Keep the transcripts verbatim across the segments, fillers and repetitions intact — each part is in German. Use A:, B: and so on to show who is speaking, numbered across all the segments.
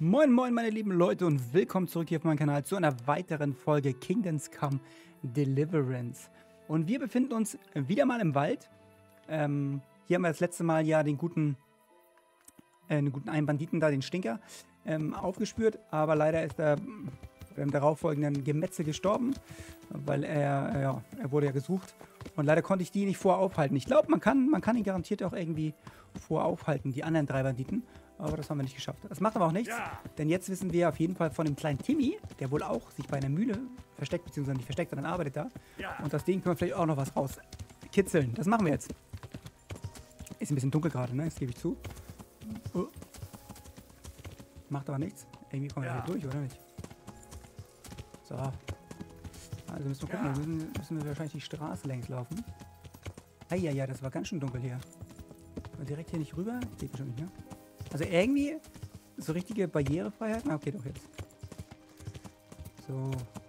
A: Moin moin meine lieben Leute und willkommen zurück hier auf meinem Kanal zu einer weiteren Folge Kingdoms Come Deliverance. Und wir befinden uns wieder mal im Wald. Ähm, hier haben wir das letzte Mal ja den guten, äh, den guten einen Banditen da, den Stinker, ähm, aufgespürt. Aber leider ist er beim darauffolgenden Gemetzel gestorben, weil er, ja, er wurde ja gesucht. Und leider konnte ich die nicht vorher aufhalten. Ich glaube, man kann, man kann ihn garantiert auch irgendwie vorher aufhalten, die anderen drei Banditen. Aber das haben wir nicht geschafft. Das macht aber auch nichts, ja. Denn jetzt wissen wir auf jeden Fall von dem kleinen Timmy, der wohl auch sich bei einer Mühle versteckt, beziehungsweise nicht versteckt, sondern arbeitet da. Ja. Und aus denen können wir vielleicht auch noch was rauskitzeln. Das machen wir jetzt. Ist ein bisschen dunkel gerade, ne? Das gebe ich zu. Oh. Macht aber nichts. Irgendwie kommen wir ja. hier durch, oder nicht? So. Also müssen wir gucken, ja. müssen, müssen wir wahrscheinlich die Straße längs laufen. Ah ja, ja, das war ganz schön dunkel hier. Aber direkt hier nicht rüber? Geht bestimmt nicht, ne? Also irgendwie so richtige Barrierefreiheit. Na, okay, doch jetzt. So.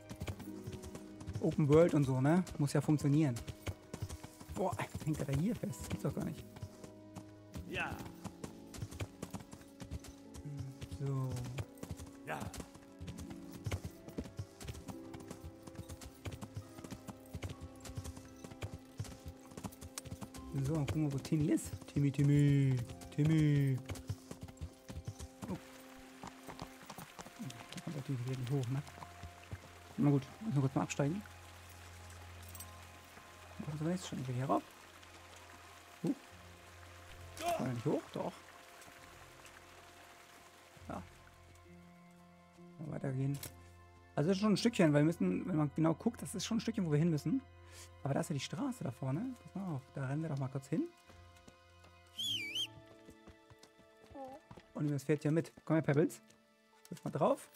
A: Open World und so, ne? Muss ja funktionieren. Boah, hängt er da hier fest? Das gibt's doch gar nicht.
B: Ja.
A: So.
B: Ja.
A: So, gucken wir, wo Timmy ist. Timmy, Timmy, Timmy. Oh. Da kommt natürlich wieder nicht hoch, ne? Na gut, müssen wir kurz mal absteigen. Was ist jetzt schon wieder hier rauf? Uh. Kann er nicht hoch? Doch. Ja. Mal weitergehen. Also das ist schon ein Stückchen, weil wir müssen, wenn man genau guckt, das ist schon ein Stückchen, wo wir hin müssen. Aber da ist ja die Straße da vorne. Pass mal auf, da rennen wir doch mal kurz hin. Und das fährt ja mit. Komm her, Pebbles. Wirf mal drauf.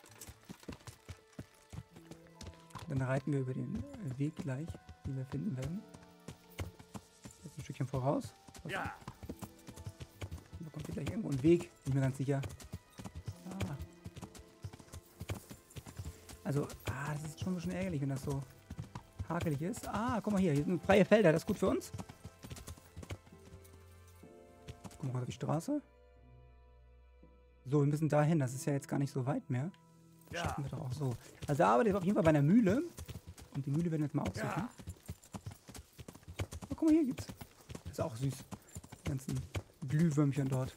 A: Dann reiten wir über den Weg gleich, den wir finden werden. Jetzt ein Stückchen voraus. Was? Ja. Da kommt hier gleich irgendwo ein Weg, bin ich mir ganz sicher. Ah. Also, ah, das ist schon ein bisschen ärgerlich, wenn das so hakelig ist. Ah, guck mal hier, hier sind freie Felder, das ist gut für uns. Guck mal auf die Straße. So, wir müssen dahin, das ist ja jetzt gar nicht so weit mehr. Das schaffen wir doch auch so. Also er arbeitet auf jeden Fall bei einer Mühle. Und die Mühle werden wir jetzt mal aufsuchen. Ja. Oh, guck mal, hier gibt's. Das ist auch süß. Die ganzen Glühwürmchen dort.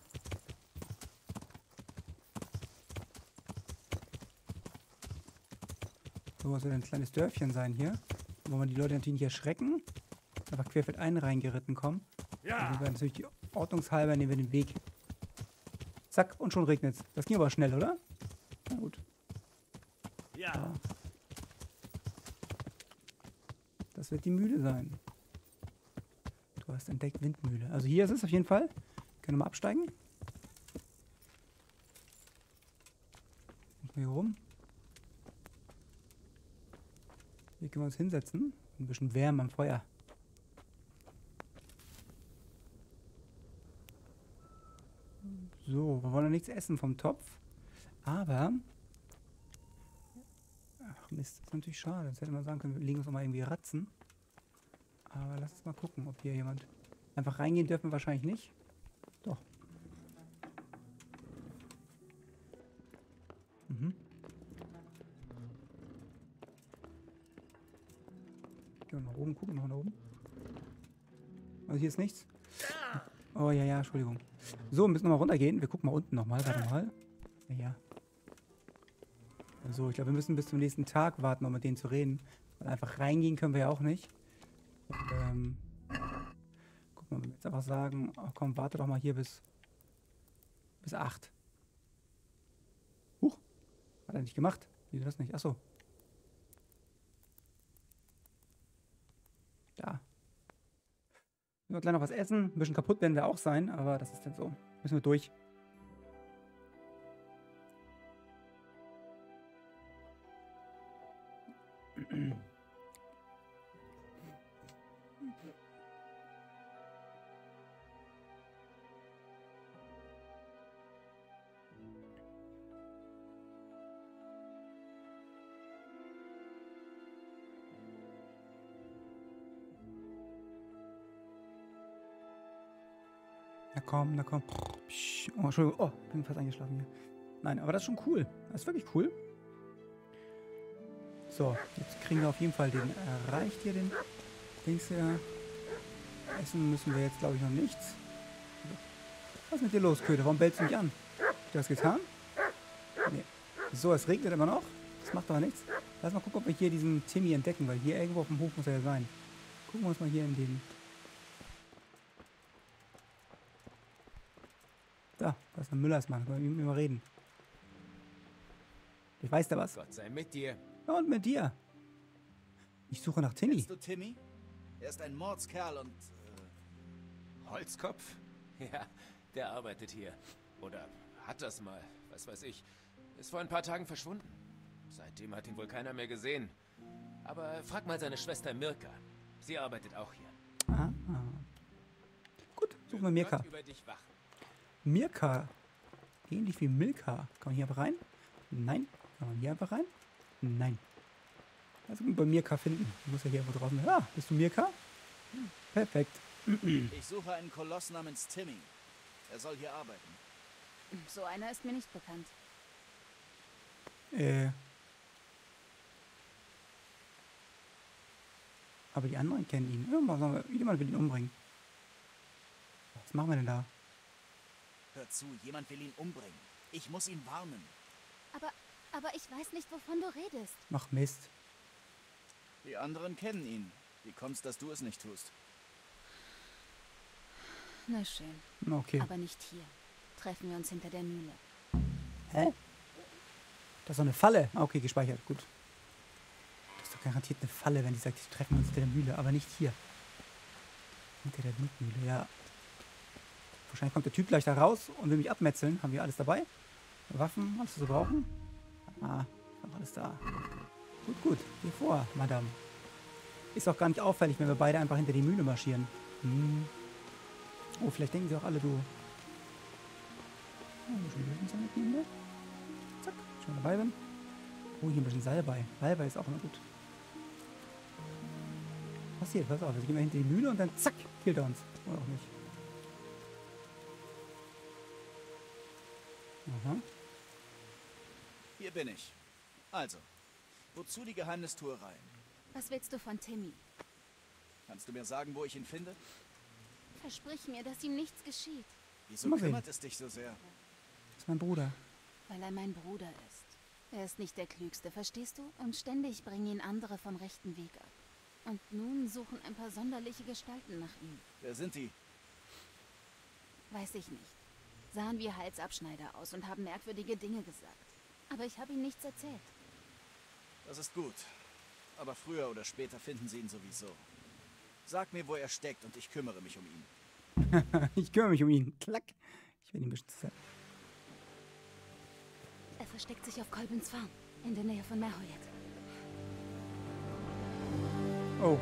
A: So, was soll ein kleines Dörfchen sein hier. Wo man die Leute natürlich nicht erschrecken. Aber querfeldein reingeritten kommen. Ja. Also wir werden natürlich die ordnungshalber nehmen wir den Weg. Zack, und schon regnet es. Das ging aber schnell, oder? Na gut. Ja. ja. Das wird die Mühle sein. Du hast entdeckt Windmühle. Also hier ist es auf jeden Fall. Können wir mal absteigen. Hier rum. Hier können wir uns hinsetzen. Ein bisschen Wärme am Feuer. So, wir wollen noch nichts essen vom Topf. Aber... Ach Mist, das ist natürlich schade. Jetzt hätte man sagen können, wir legen uns noch mal irgendwie Ratzen. Aber lass uns mal gucken, ob hier jemand... Einfach reingehen dürfen wir wahrscheinlich nicht. Doch. Mhm. Gehen wir nach oben, gucken wir nach oben. Also hier ist nichts. Oh ja, ja, Entschuldigung. So, wir müssen nochmal runtergehen. Wir gucken mal unten nochmal. Warte mal. Ja, ja. So, ich glaube, wir müssen bis zum nächsten Tag warten, um mit denen zu reden. Weil einfach reingehen können wir ja auch nicht. Und, ähm, guck mal, wenn wir jetzt einfach sagen, oh, komm, warte doch mal hier bis bis acht. Huch, hat er nicht gemacht. Wieso das nicht? Achso. Da. Wir gleich noch was essen. Ein bisschen kaputt werden wir auch sein, aber das ist dann so. Müssen wir durch. Na komm, na komm. Psch. Oh, Entschuldigung. Oh, bin fast eingeschlafen hier. Nein, aber das ist schon cool. Das ist wirklich cool. So, jetzt kriegen wir auf jeden Fall den erreicht hier, den Dings hier. Essen müssen wir jetzt, glaube ich, noch nichts. Was ist mit dir los, Köter? Warum bellst du mich an? Hast du das getan? Nee. So, es regnet immer noch. Das macht aber nichts. Lass mal gucken, ob wir hier diesen Timmy entdecken, weil hier irgendwo auf dem Hof muss er ja sein. Gucken wir uns mal hier in den... Da, das ist ein Müllersmann. Können wir mit ihm mal reden. Ich weiß da was.
C: Gott sei mit dir.
A: Ja, und mit dir. Ich suche nach Timmy.
D: Kennst du Timmy? Er ist ein Mordskerl und... Äh,
C: Holzkopf? Ja, der arbeitet hier. Oder hat das mal, was weiß ich. Ist vor ein paar Tagen verschwunden. Seitdem hat ihn wohl keiner mehr gesehen. Aber frag mal seine Schwester Mirka. Sie arbeitet auch hier.
A: Ah, ah. Gut, suchen wir Mirka.
C: Gott über dich wachen.
A: Mirka. Ähnlich wie Milka. Kann man hier einfach rein? Nein. Kann man hier einfach rein? Nein. Also bei Mirka finden. Ich muss ja hier irgendwo draußen. Ah, bist du Mirka? Hm. Perfekt.
D: ich suche einen Koloss namens Timmy. Er soll hier arbeiten.
E: So einer ist mir nicht bekannt.
A: Äh. Aber die anderen kennen ihn. Irgendwann sollen wir, jemand will ihn umbringen. Was machen wir denn da?
D: Hör zu, jemand will ihn umbringen. Ich muss ihn warnen.
E: Aber, aber ich weiß nicht, wovon du redest.
A: Mach Mist.
D: Die anderen kennen ihn. Wie kommt's, dass du es nicht tust?
E: Na schön.
A: Okay.
E: Aber nicht hier. Treffen wir uns hinter der Mühle.
A: Hä? Das ist doch eine Falle. Ah, okay, gespeichert. Gut. Das ist doch garantiert eine Falle, wenn die sagt, wir treffen uns hinter der Mühle. Aber nicht hier. Hinter der Mühle, ja. Wahrscheinlich kommt der Typ gleich da raus und will mich abmetzeln. Haben wir alles dabei? Waffen, was wir so brauchen? Ah, noch alles da. Gut, gut. Geh vor, Madame. Ist auch gar nicht auffällig, wenn wir beide einfach hinter die Mühle marschieren. Hm. Oh, vielleicht denken sie auch alle, du... Oh, ein bisschen Löwenzahn mitnehmen wir. Zack, schon dabei bin. Oh, hier ein bisschen Salbei. Salbei ist auch immer gut. Was passiert? Pass auf, jetzt gehen wir hinter die Mühle und dann zack, killt er uns. Oder auch nicht. Aha.
D: Hier bin ich. Also, wozu die Geheimnistuerei?
E: Was willst du von Timmy?
D: Kannst du mir sagen, wo ich ihn finde?
E: Versprich mir, dass ihm nichts geschieht.
D: Wieso
A: Mal sehen.
D: kümmert es dich so sehr?
A: Das ist mein Bruder.
E: Weil er mein Bruder ist. Er ist nicht der Klügste, verstehst du? Und ständig bringen ihn andere vom rechten Weg ab. Und nun suchen ein paar sonderliche Gestalten nach ihm.
D: Wer sind die?
E: Weiß ich nicht. Sahen wie Halsabschneider aus und haben merkwürdige Dinge gesagt. Aber ich habe ihm nichts erzählt.
D: Das ist gut. Aber früher oder später finden sie ihn sowieso. Sag mir, wo er steckt und ich kümmere mich um ihn.
A: Ich kümmere mich um ihn. Klack. Ich werde ihn beschützen.
E: Er versteckt sich auf Kolbens Farm, in der Nähe von Merhoyet.
A: Oh.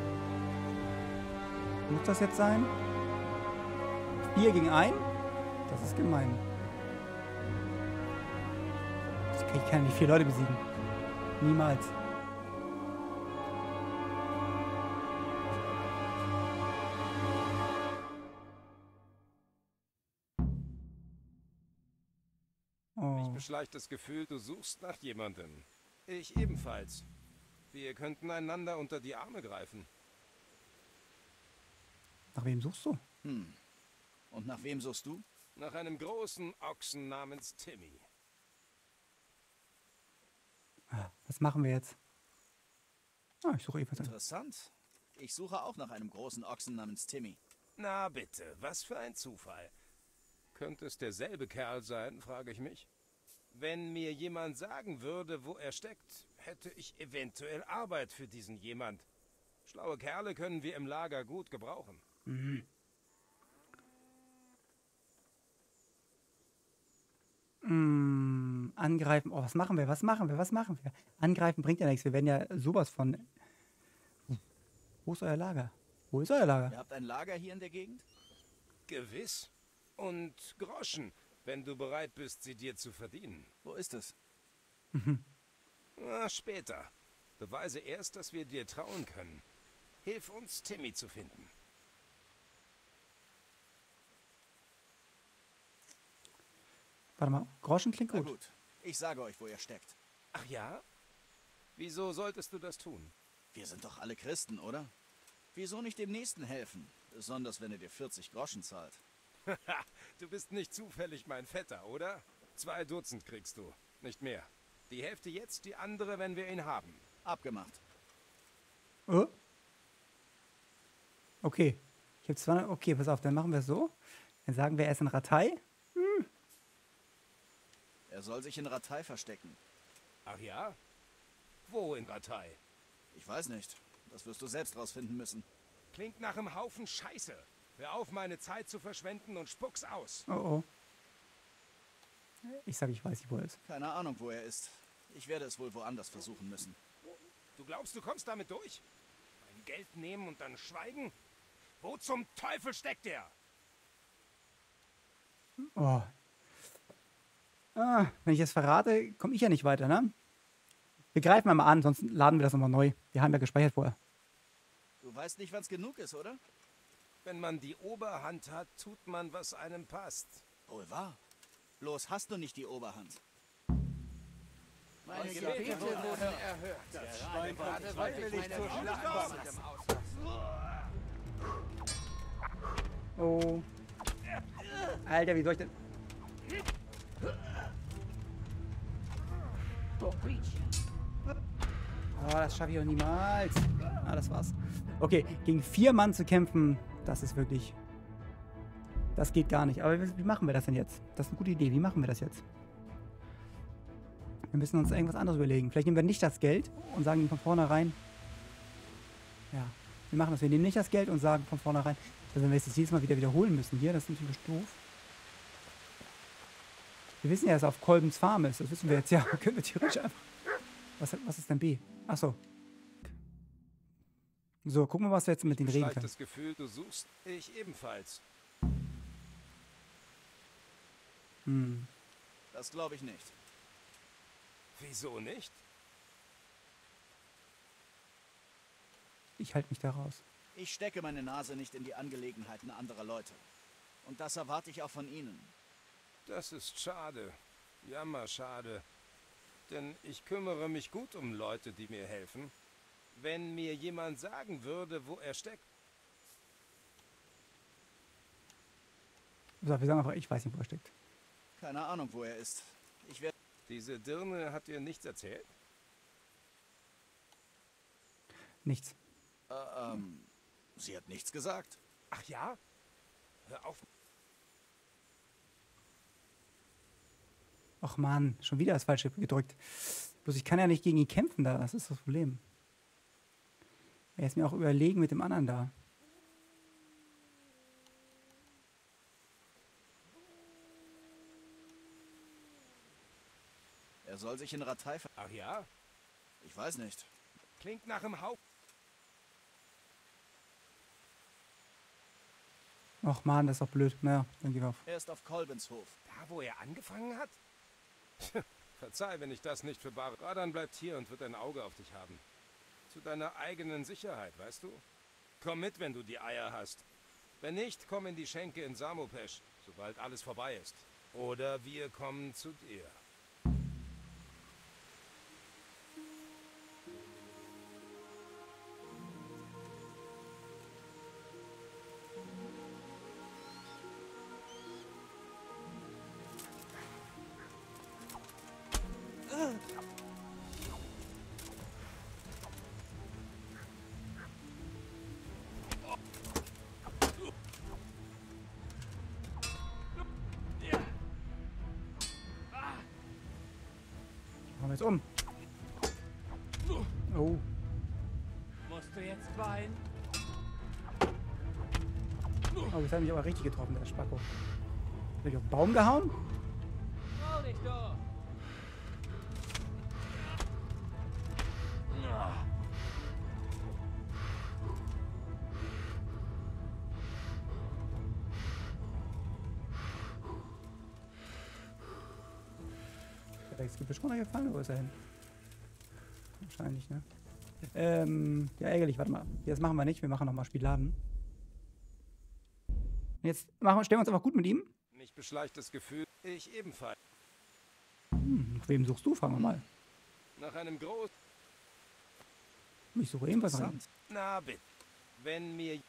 A: Muss das jetzt sein? Vier gegen ein? Das ist gemein. Das kann ich kann nicht vier Leute besiegen. Niemals. Oh.
F: Beschleicht das Gefühl, du suchst nach jemandem. Ich ebenfalls. Wir könnten einander unter die Arme greifen.
A: Nach wem suchst du?
D: Hm. Und nach wem suchst du?
F: Nach einem großen Ochsen namens Timmy.
A: Ah, was machen wir jetzt? Ah, ich suche ebenfalls einen.
D: Interessant. Ich suche auch nach einem großen Ochsen namens Timmy.
F: Na bitte, was für ein Zufall. Könnte es derselbe Kerl sein, frage ich mich. Wenn mir jemand sagen würde, wo er steckt, hätte ich eventuell Arbeit für diesen jemand. Schlaue Kerle können wir im Lager gut gebrauchen.
A: Mhm. Mm, angreifen. Oh, was machen wir? Was machen wir? Was machen wir? Angreifen bringt ja nichts. Wir werden ja sowas von... Wo ist euer Lager? Wo ist euer Lager?
D: Ihr habt ein Lager hier in der Gegend?
F: Gewiss. Und Groschen, wenn du bereit bist, sie dir zu verdienen.
D: Wo ist es?
F: Na, später. Beweise erst, dass wir dir trauen können. Hilf uns, Timmy zu finden.
A: Warte mal. Groschen klingt
D: Na
A: gut.
D: gut. Ich sage euch, wo er steckt.
F: Ach ja? Wieso solltest du das tun?
D: Wir sind doch alle Christen, oder? Wieso nicht dem Nächsten helfen? Besonders wenn er dir vierzig Groschen zahlt.
F: Du bist nicht zufällig mein Vetter, oder? Zwei Dutzend kriegst du, nicht mehr. Die Hälfte jetzt, die andere, wenn wir ihn haben.
D: Abgemacht.
A: Oh. Okay. Ich habe zwei. Okay, pass auf, dann machen wir es so. Dann sagen wir, er ist in Ratei. Hm.
D: Er soll sich in Ratei verstecken.
F: Ach ja? Wo in Ratei?
D: Ich weiß nicht. Das wirst du selbst rausfinden müssen.
F: Klingt nach einem Haufen Scheiße. Hör auf, meine Zeit zu verschwenden und spuck's aus.
A: Oh oh. Ich sage, ich weiß nicht, wo er ist.
D: Keine Ahnung, wo er ist. Ich werde es wohl woanders versuchen müssen.
F: Du glaubst, du kommst damit durch? Mein Geld nehmen und dann schweigen? Wo zum Teufel steckt er?
A: Oh. Ah, wenn ich das verrate, komme ich ja nicht weiter, ne? Wir greifen mal an, sonst laden wir das nochmal neu. Wir haben ja gespeichert vorher.
D: Du weißt nicht, wann es genug ist, oder?
F: Wenn man die Oberhand hat, tut man, was einem passt.
D: Wohl wahr. Bloß hast du nicht die Oberhand.
G: Meine Gebete wurden erhört. Das Schwein gerade wollte ich meine Schlacht.
A: Oh. Alter, wie soll ich denn... Oh, das schaffe ich auch niemals. Ah, das war's. Okay, gegen vier Mann zu kämpfen, das ist wirklich... Das geht gar nicht. Aber wie, wie machen wir das denn jetzt? Das ist eine gute Idee. Wie machen wir das jetzt? Wir müssen uns irgendwas anderes überlegen. Vielleicht nehmen wir nicht das Geld und sagen ihm von vornherein... Ja, wir machen das. Wir nehmen nicht das Geld und sagen von vornherein... Also wenn wir es jetzt jedes Mal wieder wiederholen müssen hier, das ist natürlich doof. Wir wissen ja, dass er auf Kolbens Farm ist. Das wissen wir jetzt ja. Können wir theoretisch einfach... Was, was ist denn B? Achso. So, gucken wir, was wir jetzt mit denen reden können.
F: Das Gefühl, du suchst. Ich ebenfalls.
A: Hm.
D: Das glaube ich nicht.
F: Wieso nicht?
A: Ich halte mich da raus.
D: Ich stecke meine Nase nicht in die Angelegenheiten anderer Leute. Und das erwarte ich auch von Ihnen.
F: Das ist schade. Jammerschade. Denn ich kümmere mich gut um Leute, die mir helfen. Wenn mir jemand sagen würde, wo er steckt.
A: So, wir sagen einfach, ich weiß nicht, wo er steckt.
D: Keine Ahnung, wo er ist. Ich werde...
F: Diese Dirne hat dir nichts erzählt?
A: Nichts.
D: Äh, ähm... Sie hat nichts gesagt.
F: Ach ja? Hör auf.
A: Och Mann, schon wieder das Falsche gedrückt. Bloß ich kann ja nicht gegen ihn kämpfen da, das ist das Problem. Er ist mir auch überlegen mit dem anderen da.
D: Er soll sich in Ratei ver...
F: Ach ja?
D: Ich weiß nicht.
F: Klingt nach einem Haufen.
A: Och Mann, das ist doch blöd. Naja, dann geh auf.
D: Er ist auf Kolbens Hof.
F: Da, wo er angefangen hat? Verzeih, wenn ich das nicht für bare... Radan bleibt hier und wird ein Auge auf dich haben. Zu deiner eigenen Sicherheit, weißt du? Komm mit, wenn du die Eier hast. Wenn nicht, komm in die Schenke in Samopesh, sobald alles vorbei ist. Oder wir kommen zu dir.
A: Machen wir jetzt um. Oh.
G: Musst du jetzt weinen?
A: Oh, jetzt hat mich aber richtig getroffen, der Spacko. Hab ich auf den Baum gehauen?
G: Trau dich doch!
A: Ist der Gebüsch runtergefallen oder wo ist er hin? Wahrscheinlich, ne? Ähm, ja, ärgerlich, warte mal. Jetzt machen wir nicht, wir machen nochmal Spielladen. Jetzt machen, stellen wir uns einfach gut mit ihm.
F: Mich beschleicht das Gefühl, ich ebenfalls.
A: Hm, nach wem suchst du? Fragen wir mal.
F: Nach einem großen...
A: Ich suche ebenfalls rein.
F: Na bitte. Wenn mir...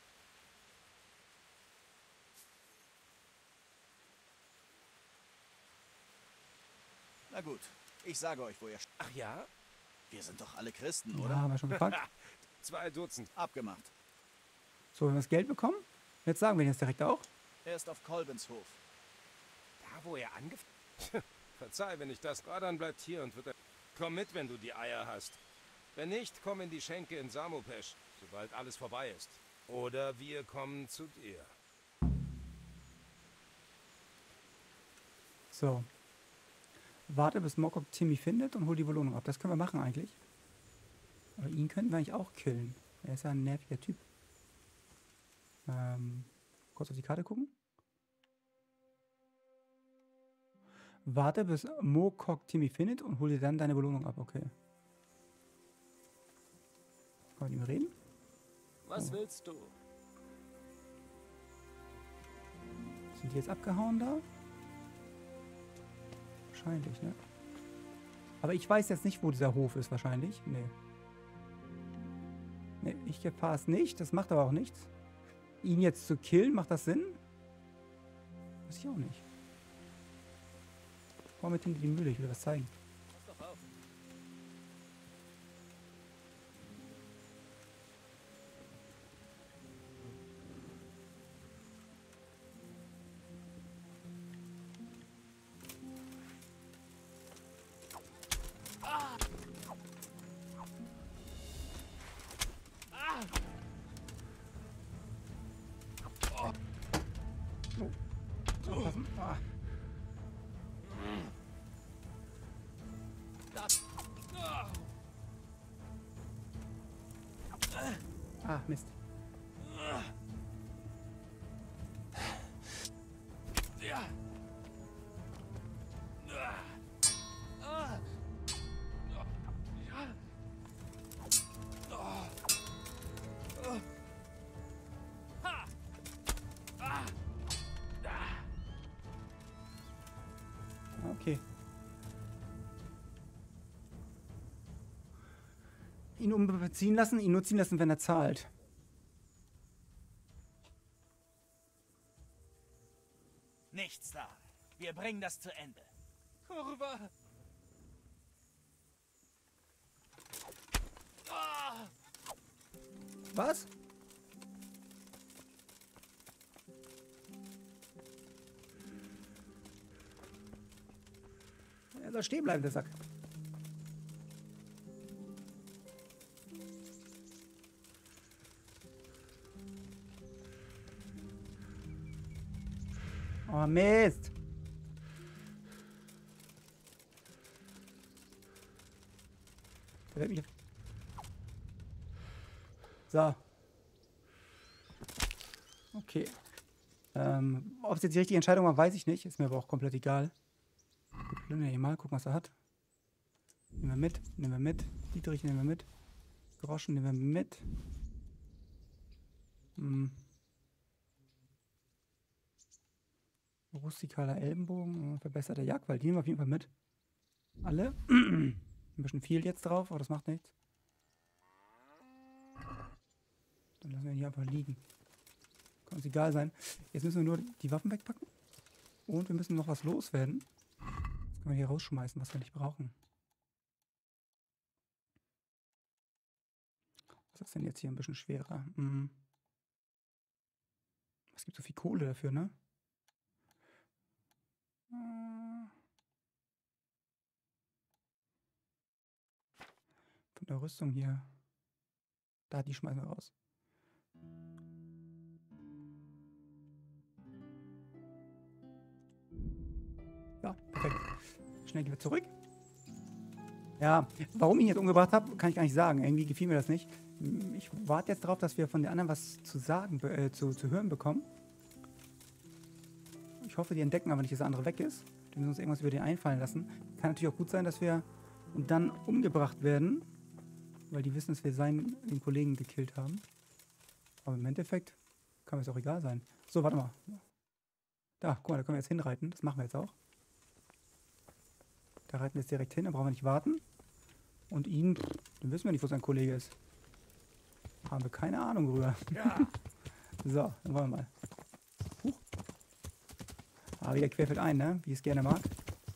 D: Na gut, ich sage euch, wo ihr...
F: Ach ja?
D: Wir sind doch alle Christen,
A: Ja,
D: oder?
A: haben wir schon gefragt.
F: Zwei Dutzend.
D: Abgemacht.
A: So, wenn wir das Geld bekommen, jetzt sagen wir jetzt direkt auch.
D: Er ist auf Kolbens Hof.
F: Da, wo er angefangen... Verzeih, wenn ich das... Radan bleibt hier und wird... er- Komm mit, wenn du die Eier hast. Wenn nicht, komm in die Schenke in Samopesh, sobald alles vorbei ist. Oder wir kommen zu dir.
A: So. Warte, bis Mokok Timmy findet und hol die Belohnung ab. Das können wir machen eigentlich. Aber ihn könnten wir eigentlich auch killen. Er ist ja ein nerviger Typ. Ähm, kurz auf die Karte gucken. Warte, bis Mokok Timmy findet und hol dir dann deine Belohnung ab. Okay. Können wir mit ihm reden?
C: Was
A: Oh.
C: willst du?
A: Sind die jetzt abgehauen da? Wahrscheinlich, ne? Aber ich weiß jetzt nicht, wo dieser Hof ist, wahrscheinlich. Nee. Nee, ich erfahre es nicht. Das macht aber auch nichts. Ihn jetzt zu killen, macht das Sinn? Weiß ich auch nicht. Komm mit hinter die Mühle, ich will was zeigen.
C: Pass doch auf.
A: Aufpassen. Ah. Ah, Mist. Okay. Ihn umbeziehen lassen, ihn nur ziehen lassen, wenn er zahlt.
D: Nichts da. Wir bringen das zu Ende.
C: Kurva!
A: Was? Er soll stehen bleiben, der Sack. Oh, Mist. Der wird mich... So. Okay. Ähm, ob es jetzt die richtige Entscheidung war, weiß ich nicht. Ist mir aber auch komplett egal. Wir plündern hier mal, gucken, was er hat. Nehmen wir mit, nehmen wir mit. Dietrich nehmen wir mit. Groschen nehmen wir mit. Hm. Rustikaler Ellenbogen, verbesserter Jagdwald, die nehmen wir auf jeden Fall mit. Alle. Ein bisschen viel jetzt drauf, aber das macht nichts. Dann lassen wir ihn hier einfach liegen. Kann uns egal sein. Jetzt müssen wir nur die Waffen wegpacken. Und wir müssen noch was loswerden. Das können wir hier rausschmeißen, was wir nicht brauchen. Was ist denn jetzt hier ein bisschen schwerer? Hm. Es gibt so viel Kohle dafür, ne? Von der Rüstung hier. Da, die schmeißen wir raus. Ja, perfekt. Schnell gehen wir zurück. Ja, warum ich ihn jetzt umgebracht habe, kann ich gar nicht sagen. Irgendwie gefiel mir das nicht. Ich warte jetzt darauf, dass wir von den anderen was zu sagen, äh, zu, zu hören bekommen. Ich hoffe, die entdecken aber nicht, dass der andere weg ist. Die müssen uns irgendwas über den einfallen lassen. Kann natürlich auch gut sein, dass wir dann umgebracht werden, weil die wissen, dass wir seinen den Kollegen gekillt haben. Aber im Endeffekt kann mir es auch egal sein. So, warte mal. Da, guck mal, da können wir jetzt hinreiten. Das machen wir jetzt auch. Da reiten wir jetzt direkt hin, da brauchen wir nicht warten. Und ihn, pff, dann wissen wir nicht, wo sein Kollege ist. Haben wir keine Ahnung drüber.
B: Ja.
A: So, dann wollen wir mal. Huch. Ah, wieder querfeld ein, ne? Wie ich es gerne mag.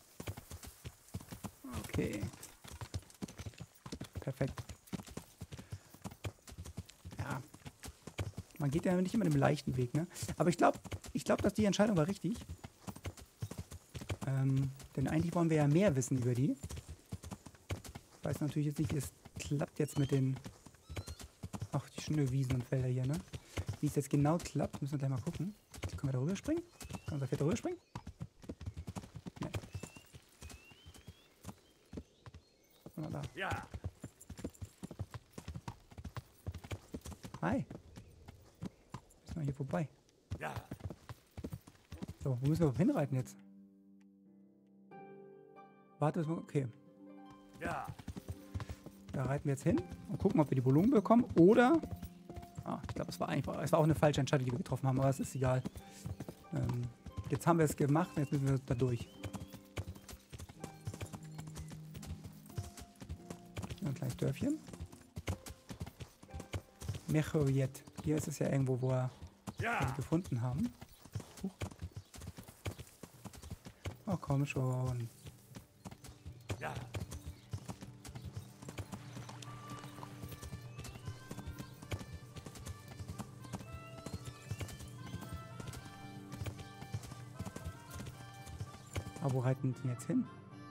A: Okay. Perfekt. Ja. Man geht ja nicht immer den leichten Weg, ne? Aber ich glaube, ich glaube, dass die Entscheidung war richtig. Ähm, denn eigentlich wollen wir ja mehr wissen über die. Ich weiß natürlich jetzt nicht, wie es klappt jetzt mit den... Ach, die schönen Wiesen und Felder hier, ne? Wie es jetzt genau klappt, müssen wir gleich mal gucken. Können wir da rüberspringen? Kann unser Pferd da rüberspringen? Nee. Oder da.
B: Ja.
A: Hi. Müssen wir hier vorbei.
B: Ja.
A: So, wo müssen wir hinreiten jetzt? Warte, bis wir... Okay.
B: Ja.
A: Da reiten wir jetzt hin und gucken, ob wir die Belohnung bekommen. Oder... Ah, ich glaube, es war einfach... Es war auch eine falsche Entscheidung, die wir getroffen haben, aber es ist egal. Ähm, jetzt haben wir es gemacht und jetzt müssen wir da durch. Ein kleines Dörfchen. Mechoyet. Hier ist es ja irgendwo, wo wir
B: Ja.
A: ihn gefunden haben. Huch. Oh, komm schon.
B: Ja.
A: Aber wo reiten die jetzt hin?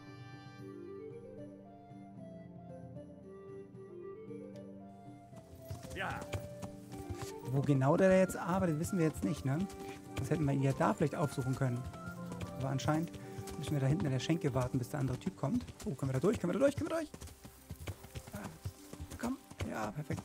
B: Ja.
A: Wo genau der jetzt arbeitet, wissen wir jetzt nicht, ne? Das hätten wir ihn ja da vielleicht aufsuchen können. Aber anscheinend müssen wir da hinten in der Schenke warten, bis der andere Typ kommt. Oh, können wir da durch? Können wir da durch? Können wir durch? Ah, komm. Ja, perfekt.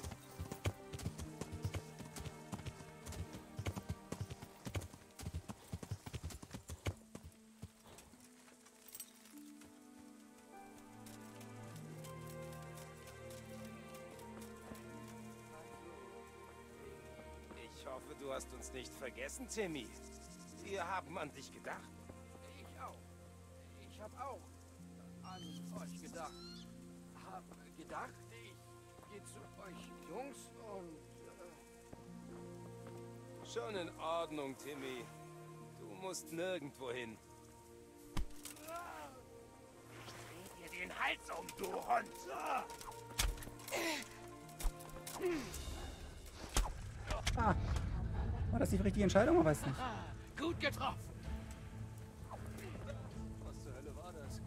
F: Ich hoffe, du hast uns nicht vergessen, Timmy. Wir haben an dich gedacht.
G: Ich auch. Ich habe auch an euch gedacht. Hab gedacht, ich gehe zu euch Jungs und... Äh,
F: Schon in Ordnung, Timmy. Du musst nirgendwo hin.
G: dreh dir den Hals um, du Hund!
A: Ah. War das die richtige Entscheidung? Ich weiß nicht.
G: Ah, gut getroffen.
F: Was zur Hölle war das?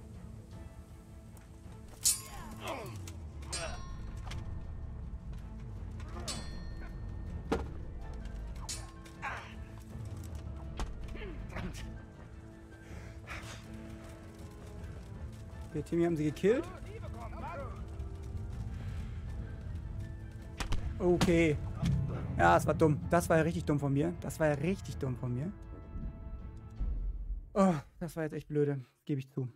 A: Okay, Timmy haben sie gekillt. Okay. Ja, es war dumm. Das war ja richtig dumm von mir. Das war ja richtig dumm von mir. Oh, das war jetzt echt blöde. Gebe ich zu.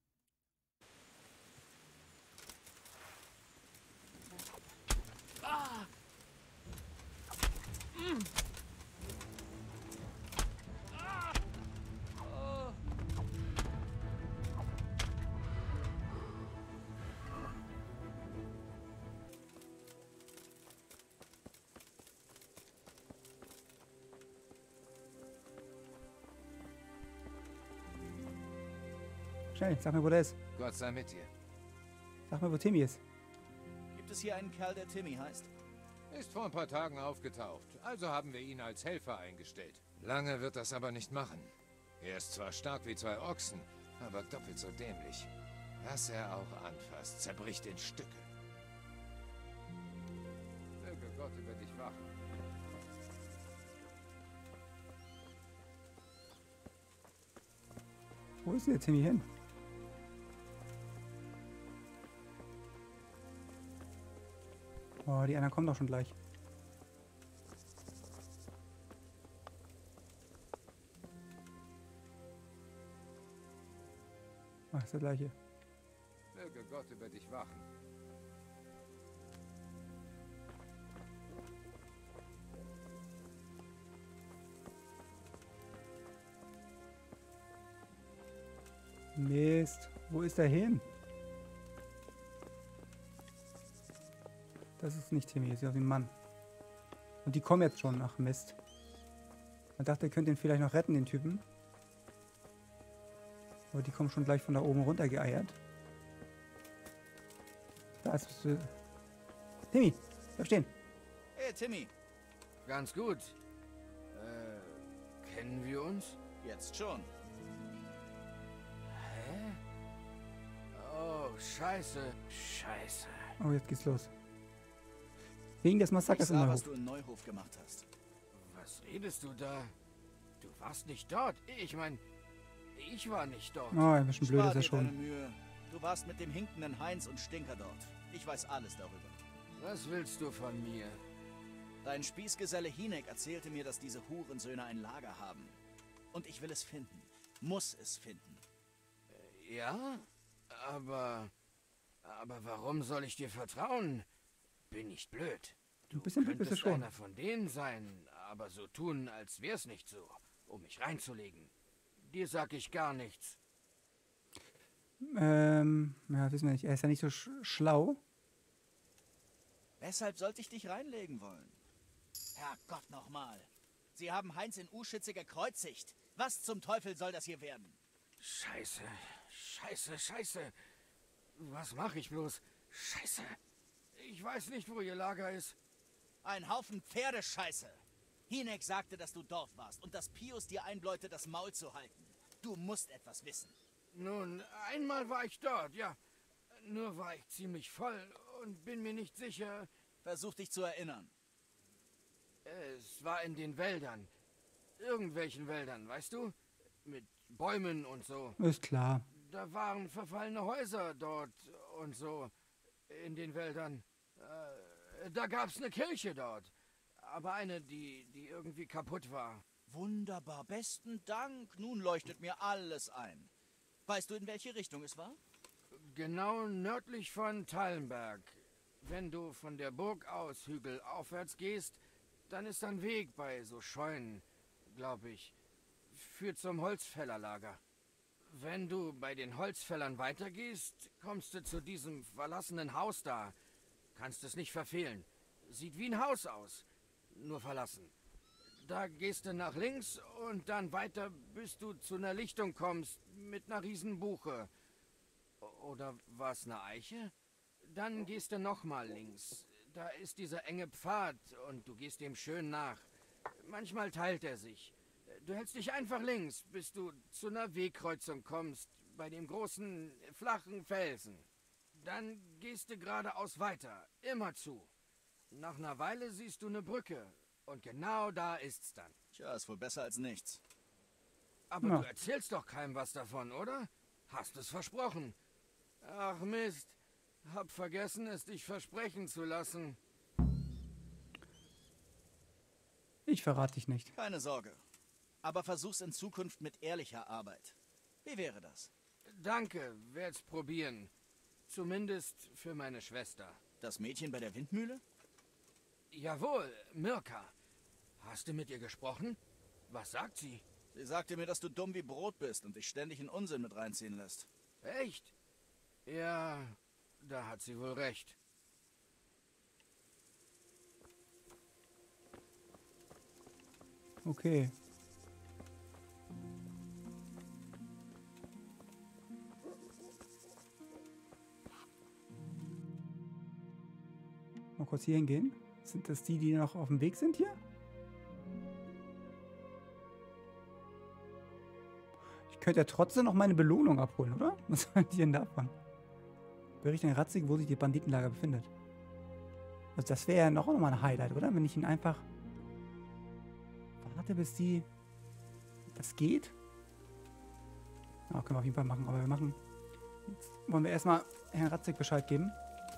A: Schnell, sag mir, wo der ist.
C: Gott sei mit dir.
A: Sag mir, wo Timmy ist.
D: Gibt es hier einen Kerl, der Timmy heißt?
C: Ist vor ein paar Tagen aufgetaucht, also haben wir ihn als Helfer eingestellt. Lange wird das aber nicht machen. Er ist zwar stark wie zwei Ochsen, aber doppelt so dämlich. Was er auch anfasst, zerbricht in Stücke. Möge Gott über dich wachen.
A: Wo ist der Timmy hin? Oh, die anderen kommen doch schon gleich. Ach, ist der gleiche.
C: Möge Gott über dich wachen.
A: Mist. Wo ist er hin? Das ist nicht Timmy, das sieht aus wie ein Mann. Und die kommen jetzt schon. Ach Mist. Man dachte, ihr könnt den vielleicht noch retten, den Typen. Aber die kommen schon gleich von da oben runter geeiert. Da ist... Äh, Timmy, bleib stehen.
D: Hey, Timmy.
G: Ganz gut. Äh, kennen wir uns?
D: Jetzt schon.
G: Hä? Oh, scheiße. Scheiße.
A: Oh, jetzt geht's los. Wegen des
D: Ich
A: Massakers im
D: sah, was
A: Neuhof.
D: du in Neuhof gemacht hast.
G: Was redest du da? Du warst nicht dort. Ich meine, ich war nicht dort.
A: Oh, ein bisschen blöd
D: Spar
A: ist er
D: dir deine
A: schon.
D: Mühe. Du warst mit dem hinkenden Heinz und Stinker dort. Ich weiß alles darüber.
G: Was willst du von mir?
D: Dein Spießgeselle Hinek erzählte mir, dass diese Hurensöhne ein Lager haben. Und ich will es finden. Muss es finden.
G: Ja? Aber... Aber warum soll ich dir vertrauen? Bin nicht blöd.
A: Ein bisschen blöd bist du
G: Könntest
A: schon.
G: einer von denen sein, aber so tun, als wär's nicht so, um mich reinzulegen. Dir sag ich gar nichts.
A: Ähm, ja, wissen wir nicht. Er ist ja nicht so sch schlau.
D: Weshalb sollte ich dich reinlegen wollen? Herrgott nochmal. Sie haben Heinz in Uschitze gekreuzigt. Was zum Teufel soll das hier werden?
G: Scheiße, scheiße, scheiße. Was mache ich bloß? Scheiße. Ich weiß nicht, wo ihr Lager ist.
D: Ein Haufen Pferdescheiße. Hinek sagte, dass du dort warst und dass Pius dir einbläute, das Maul zu halten. Du musst etwas wissen.
G: Nun, einmal war ich dort, ja. Nur war ich ziemlich voll und bin mir nicht sicher.
D: Versuch dich zu erinnern.
G: Es war in den Wäldern. Irgendwelchen Wäldern, weißt du? Mit Bäumen und so.
A: Ist klar.
G: Da waren verfallene Häuser dort und so. In den Wäldern. Äh, da gab's eine Kirche dort. Aber eine, die, die irgendwie kaputt war.
D: Wunderbar, besten Dank. Nun leuchtet mir alles ein. Weißt du, in welche Richtung es war?
G: Genau nördlich von Tallenberg. Wenn du von der Burg aus Hügel aufwärts gehst, dann ist ein Weg bei so Scheunen, glaube ich. Führt zum Holzfällerlager. Wenn du bei den Holzfällern weitergehst, kommst du zu diesem verlassenen Haus da. Kannst es nicht verfehlen. Sieht wie ein Haus aus, nur verlassen. Da gehst du nach links und dann weiter, bis du zu einer Lichtung kommst mit einer riesen Buche. Oder war es eine Eiche? Dann gehst du nochmal links. Da ist dieser enge Pfad und du gehst dem schön nach. Manchmal teilt er sich. Du hältst dich einfach links, bis du zu einer Wegkreuzung kommst, bei dem großen, flachen Felsen. Dann gehst du geradeaus weiter, immer zu. Nach einer Weile siehst du eine Brücke und genau da ist's dann.
D: Tja, ist wohl besser als nichts.
G: Aber
A: Ja.
G: du erzählst doch keinem was davon, oder? Hast es versprochen. Ach Mist, hab vergessen, es dich versprechen zu lassen.
A: Ich verrate dich nicht.
D: Keine Sorge. Aber versuch's in Zukunft mit ehrlicher Arbeit. Wie wäre das?
G: Danke, werd's probieren. Zumindest für meine Schwester.
D: Das Mädchen bei der Windmühle?
G: Jawohl, Mirka. Hast du mit ihr gesprochen? Was sagt sie?
D: Sie sagte mir, dass du dumm wie Brot bist und dich ständig in Unsinn mit reinziehen lässt.
G: Echt? Ja, da hat sie wohl recht.
A: Okay. Mal kurz hier hingehen. Sind das die, die noch auf dem Weg sind hier? Ich könnte ja trotzdem noch meine Belohnung abholen, oder? Was sollen die denn davon? Bericht an Ratzig, wo sich die Banditenlager befindet. Also das wäre ja noch, noch mal ein Highlight, oder? Wenn ich ihn einfach... Warte, bis die... Das geht? Ja, können wir auf jeden Fall machen, aber wir machen... Jetzt wollen wir erstmal Herrn Ratzig Bescheid geben.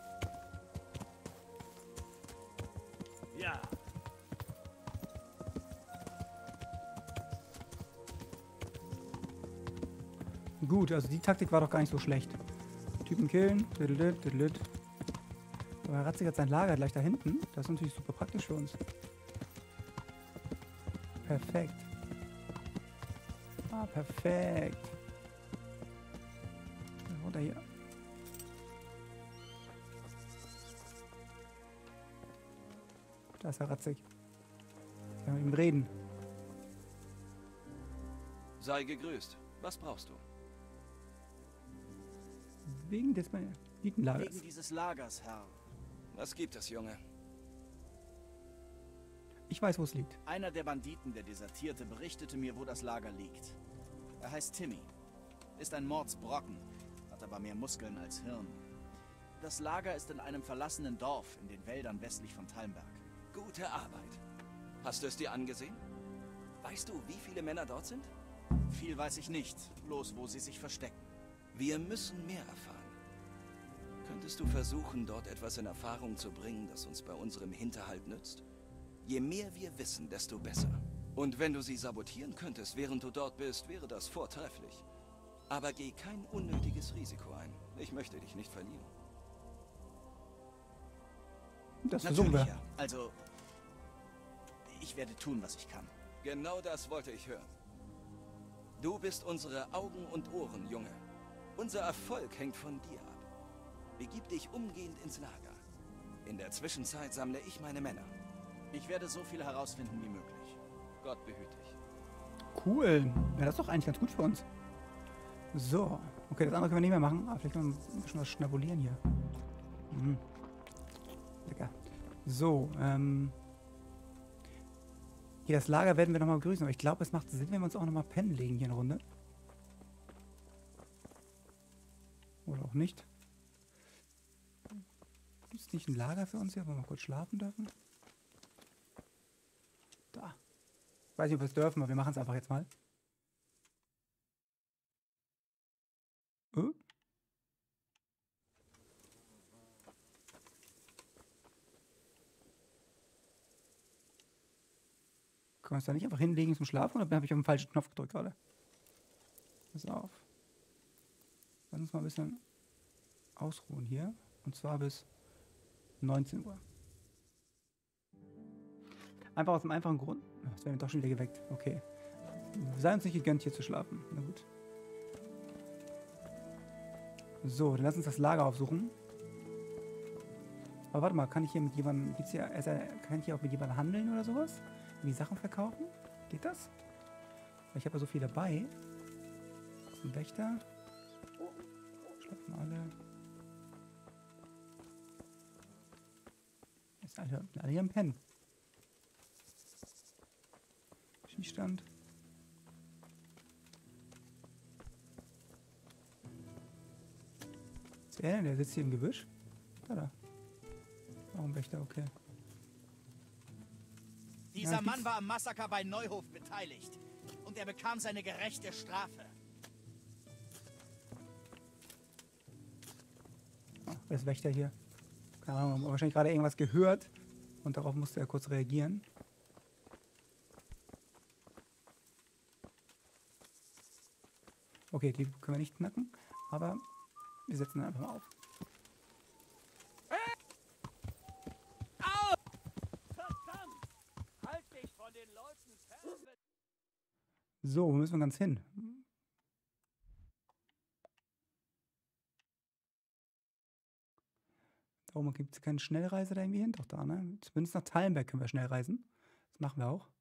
B: Ja.
A: Gut, also die Taktik war doch gar nicht so schlecht. Typen killen. Diddledit, diddledit. Aber Herr Ratzig hat sein Lager gleich da hinten. Das ist natürlich super praktisch für uns. Perfekt. Ah, perfekt. runter hier. Da ist er Ratzig. Ich kann mit ihm reden.
H: Sei gegrüßt. Was brauchst du?
A: Wegen des Banditenlagers.
D: Wegen dieses Lagers, Herr.
H: Was gibt es, Junge?
A: Ich weiß, wo es liegt.
D: Einer der Banditen, der desertierte, berichtete mir, wo das Lager liegt. Er heißt Timmy. Ist ein Mordsbrocken, hat aber mehr Muskeln als Hirn. Das Lager ist in einem verlassenen Dorf in den Wäldern westlich von Talmberg.
H: Gute Arbeit. Hast du es dir angesehen? Weißt du, wie viele Männer dort sind?
D: Viel weiß ich nicht, bloß wo sie sich verstecken.
H: Wir müssen mehr erfahren. Könntest du versuchen, dort etwas in Erfahrung zu bringen, das uns bei unserem Hinterhalt nützt? Je mehr wir wissen, desto besser. Und wenn du sie sabotieren könntest, während du dort bist, wäre das vortrefflich. Aber geh kein unnötiges Risiko ein. Ich möchte dich nicht verlieren.
A: Das versuchen wir.
D: Ja. Also, ich werde tun, was ich kann.
H: Genau das wollte ich hören. Du bist unsere Augen und Ohren, Junge. Unser Erfolg hängt von dir ab. Begib dich umgehend ins Lager. In der Zwischenzeit sammle ich meine Männer.
D: Ich werde so viel herausfinden wie möglich.
H: Gott behüte dich.
A: Cool. Ja, das ist doch eigentlich ganz gut für uns. So. Okay, das andere können wir nicht mehr machen. Aber vielleicht können wir ein bisschen was schnabulieren hier. Mhm. Lecker. So, ähm... hier, das Lager werden wir nochmal begrüßen. Aber ich glaube, es macht Sinn, wenn wir uns auch nochmal pennen legen hier eine Runde. Oder auch nicht. Gibt es nicht ein Lager für uns hier, wo wir mal kurz schlafen dürfen? Da. Ich weiß nicht, ob wir es dürfen, aber wir machen es einfach jetzt mal. Äh? Können wir uns da nicht einfach hinlegen zum Schlafen, oder habe ich auf den falschen Knopf gedrückt gerade? Pass auf. Lass uns mal ein bisschen ausruhen hier. Und zwar bis neunzehn Uhr. Einfach aus dem einfachen Grund. Das werden wir doch schon wieder geweckt. Okay. Sei uns nicht gegönnt, hier zu schlafen. Na gut. So, dann lass uns das Lager aufsuchen. Aber warte mal, kann ich hier mit jemandem, gibt's hier, also, kann ich hier auch mit jemandem handeln oder sowas? Die Sachen verkaufen? Geht das? Ich habe ja so viel dabei. Das ist ein Wächter. Schlafen alle. Ist alle, alle hier im Pennen. Schießstand. Ist der denn? Der sitzt hier im Gebüsch? Da, da. Warum Wächter? Okay.
D: Dieser
A: Ja,
D: Mann war am Massaker bei Neuhof beteiligt. Und er bekam seine gerechte Strafe.
A: Oh, wer ist Wächter hier? Keine Ahnung, wahrscheinlich gerade irgendwas gehört. Und darauf musste er kurz reagieren. Okay, die können wir nicht knacken. Aber wir setzen dann einfach mal auf. So, wo müssen wir ganz hin? Da oben gibt es keine Schnellreise da irgendwie hin. Doch da, ne? Zumindest nach Talmberg können wir schnell reisen. Das machen wir auch.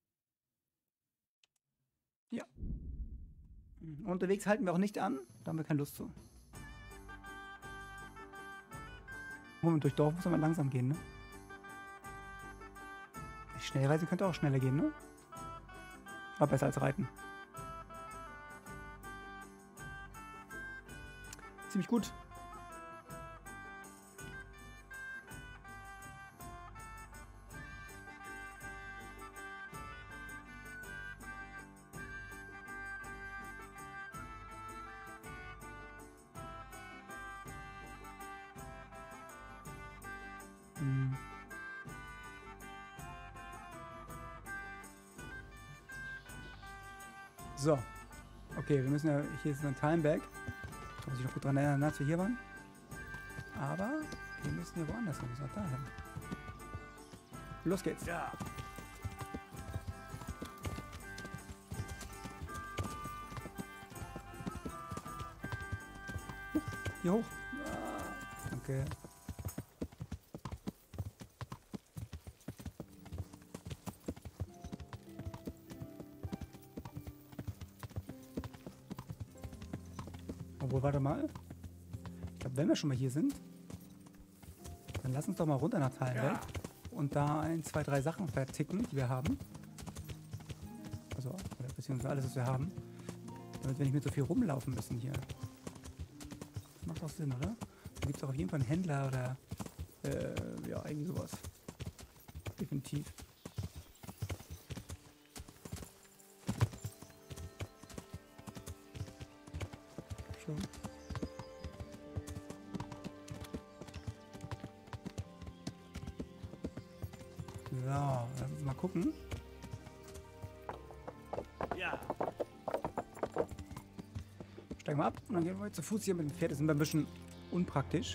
A: Ja. Unterwegs halten wir auch nicht an. Da haben wir keine Lust zu. Moment, durch Dorf muss man langsam gehen, ne? Die Schnellreise könnte auch schneller gehen, ne? Aber besser als reiten. Ziemlich gut. Hm. So. Okay, wir müssen ja, hier ist ein Talmberg. Ich muss mich noch gut dran erinnern, als wir hier waren. Aber wir müssen ja woanders hin. Wir müssen auch da hin. Los geht's.
B: Ja.
A: Hier hoch. Ah, danke. Obwohl, warte mal. Ich glaube, wenn wir schon mal hier sind, dann lass uns doch mal runter nach Tallenberg und da ein, zwei, drei Sachen verticken, die wir haben. Also, oder beziehungsweise alles, was wir haben. Damit wir nicht mehr so viel rumlaufen müssen hier. Das macht auch Sinn, oder? Da gibt es auch auf jeden Fall einen Händler oder äh, ja, irgendwie sowas. Definitiv. Schon. So, lass uns mal gucken.
B: Ja.
A: Steigen wir ab und dann gehen wir zu Fuß hier mit dem Pferd. Das ist ein bisschen unpraktisch.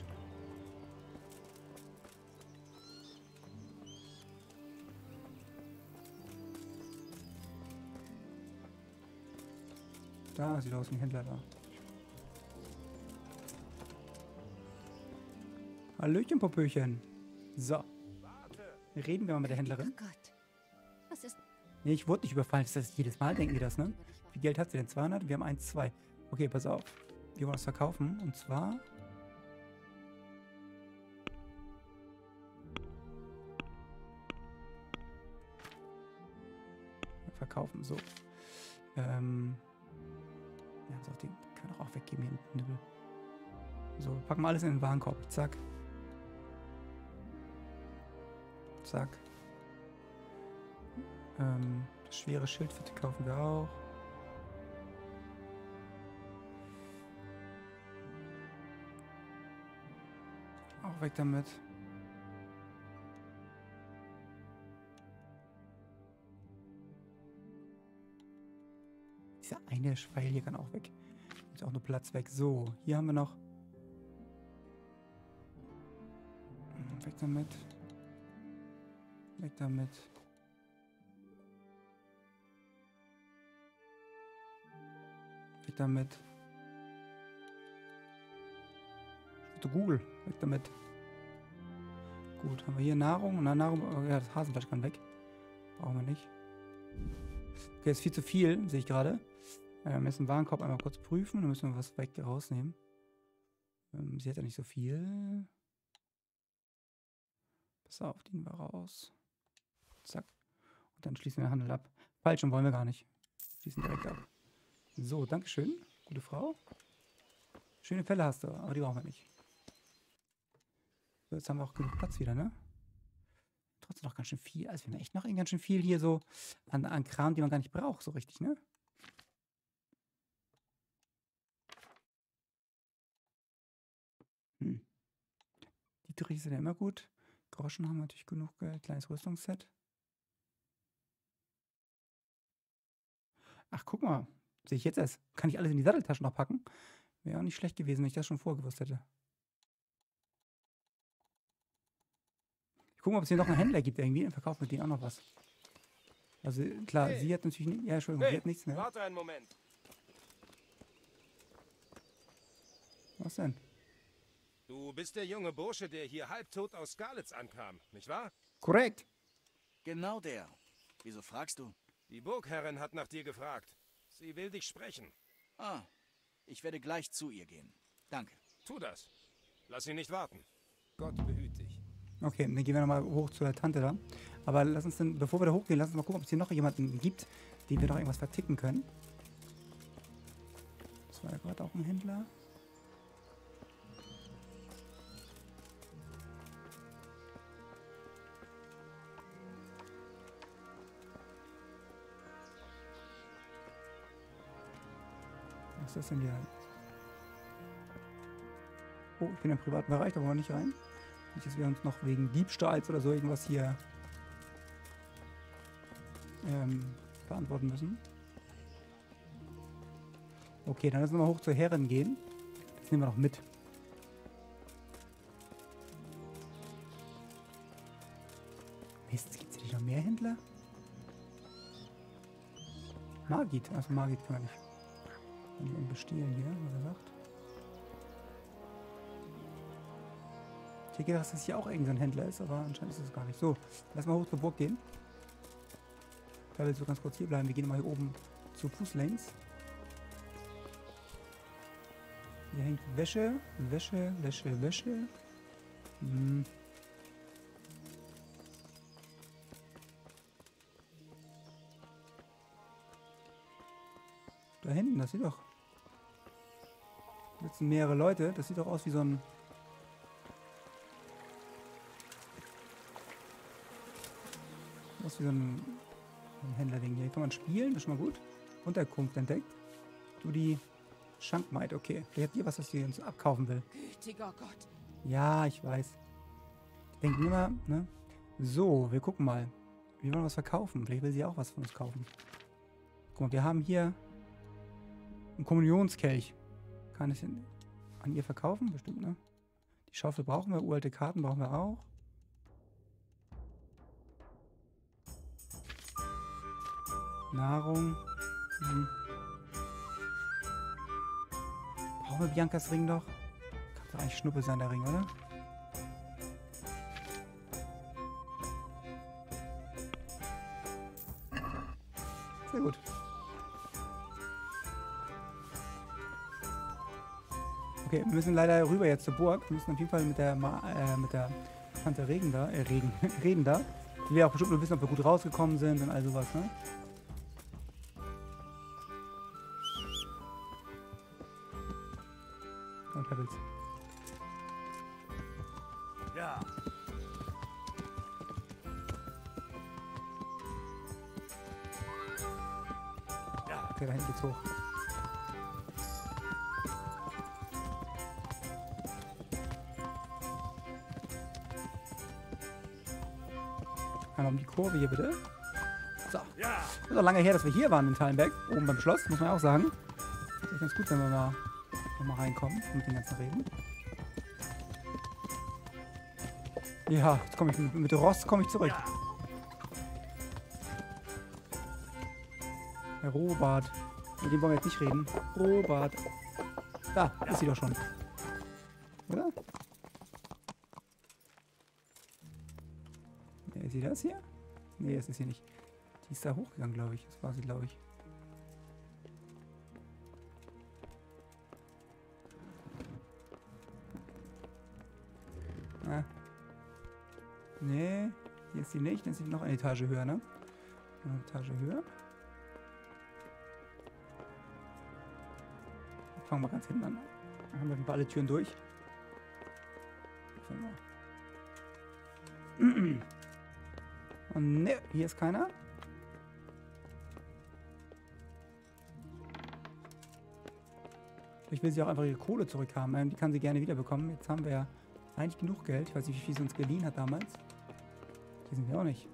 A: Da sieht aus wie ein Händler da. Hallöchen, Popöchen. So. Reden wir mal mit der Händlerin.
E: Oh Gott. Was ist...
A: Nee, ich wurde nicht überfallen. Das ist jedes Mal, denken die das, ne? Wie viel Geld hat sie denn? zweihundert? Wir haben eins, zwei. Okay, pass auf. Wir wollen das verkaufen. Und zwar... Verkaufen, so. Ähm... Ja, so auf den können wir auch weggeben hier in den Nibbel. So, packen wir alles in den Warenkorb. Zack. Zack. Ähm, das schwere Schild verkaufen wir auch. Auch weg damit. Dieser eine Pfeil hier kann auch weg. Ist auch nur Platz weg. So, hier haben wir noch. Weg damit. Weg damit. Weg damit. Du Google. Weg damit. Gut, haben wir hier Nahrung. Na, Nahrung. Oh, ja, das Hasenfleisch kann weg. Brauchen wir nicht. Okay, ist viel zu viel, sehe ich gerade. Äh, wir müssen den Warenkorb einmal kurz prüfen. Dann müssen wir was weg rausnehmen. Ähm, sie hat ja nicht so viel. Pass auf, die nehmen wir raus. Zack. Und dann schließen wir den Handel ab. Falsch, und wollen wir gar nicht. Schließen direkt ab. So, dankeschön. Gute Frau. Schöne Fälle hast du, aber die brauchen wir nicht. So, jetzt haben wir auch genug Platz wieder, ne? Trotzdem noch ganz schön viel. Also wir haben echt noch ganz schön viel hier so an, an Kram, die man gar nicht braucht, so richtig, ne? Hm. Die Dietrich sind ja immer gut. Groschen haben wir natürlich genug Geld. Kleines Rüstungsset. Ach, guck mal. Sehe ich jetzt erst. Kann ich alles in die Satteltaschen noch packen? Wäre auch nicht schlecht gewesen, wenn ich das schon vorgewusst hätte. Ich gucke mal, ob es hier noch einen Händler gibt irgendwie. Dann verkaufen wir denen auch noch was. Also klar, hey. Sie hat natürlich nicht... Ja, Entschuldigung, hey, sie hat nichts mehr.
F: Warte einen Moment.
A: Was denn?
F: Du bist der junge Bursche, der hier halbtot aus Skalitz ankam, nicht wahr?
A: Korrekt.
D: Genau der. Wieso fragst du?
F: Die Burgherrin hat nach dir gefragt. Sie will dich sprechen.
D: Ah, ich werde gleich zu ihr gehen. Danke.
F: Tu das. Lass sie nicht warten. Gott behüte dich.
A: Okay, dann gehen wir nochmal hoch zur Tante da. Aber lass uns dann, bevor wir da hochgehen, lass uns mal gucken, ob es hier noch jemanden gibt, den wir noch irgendwas verticken können. Das war ja gerade auch ein Händler. Was ist das denn hier? Oh, ich bin im privaten Bereich, da wollen wir nicht rein. Nicht, dass wir uns noch wegen Diebstahls oder so irgendwas hier ähm, beantworten müssen. Okay, dann lassen wir mal hoch zur Herrin gehen. Das nehmen wir noch mit. Mist, gibt es nicht noch mehr Händler? Margit, also Margit kann man nicht. Bestehlen hier, was er sagt. Ich hätte gedacht, dass das hier auch irgendein Händler ist, aber anscheinend ist es gar nicht. So, lass mal hoch zur Burg gehen. Da willst du ganz kurz hier bleiben. Wir gehen mal hier oben zu Fußlanes. Hier hängt Wäsche, Wäsche, Wäsche, Wäsche. Hm. Da hinten, das sieht doch... Da sitzen mehrere Leute. Das sieht doch aus wie so ein... Aus wie so ein, ein Händlerding hier. Hier kann man spielen, das ist schon mal gut. Unterkunft entdeckt. Du die Schankmaid, okay. Vielleicht habt ihr was, was ihr uns abkaufen will.
E: Gütiger Gott.
A: Ja, ich weiß. Denken immer, ne? So, wir gucken mal. Wir wollen was verkaufen. Vielleicht will sie auch was von uns kaufen. Guck mal, wir haben hier einen Kommunionskelch. Kann ich den an ihr verkaufen? Bestimmt, ne? Die Schaufel brauchen wir. Uralte Karten brauchen wir auch. Nahrung. Hm. Brauchen wir Biancas Ring noch? Kann doch eigentlich Schnuppe sein, der Ring, oder? Sehr gut. Okay, wir müssen leider rüber jetzt zur Burg. Wir müssen auf jeden Fall mit der, Ma äh, mit der Tante Regen da, äh, Regen, Reden da. Die will auch bestimmt nur wissen, ob wir gut rausgekommen sind und all sowas, ne? Und Pebbles.
B: Ja. Ja.
A: Okay, da hinten geht's hoch. Einmal um die Kurve hier bitte. So.
B: Ja.
A: Das ist auch lange her, dass wir hier waren in Tallenberg. Oben beim Schloss, muss man auch sagen. Das ist ganz gut, wenn wir mal, mal reinkommen und mit den ganzen reden. Ja, jetzt komme ich mit, mit Ross komme ich zurück.
B: Ja.
A: Herr Robert. Mit dem wollen wir jetzt nicht reden. Robert. Da, ja. Ist sie doch schon. Oder? Ja, ist sie das hier? Nee, das ist sie nicht. Die ist da hochgegangen, glaube ich. Das war sie, glaube ich. Ah. Nee, hier ist sie nicht. Dann ist sie noch eine Etage höher, ne? Eine Etage höher. Fangen wir ganz hinten an. Dann haben wir alle Türen durch. Und ne, hier ist keiner. Ich will sie auch einfach ihre Kohle zurückhaben. Die kann sie gerne wieder bekommen. Jetzt haben wir ja eigentlich genug Geld. Ich weiß nicht, wie viel sie uns geliehen hat damals. Die sind wir auch nicht.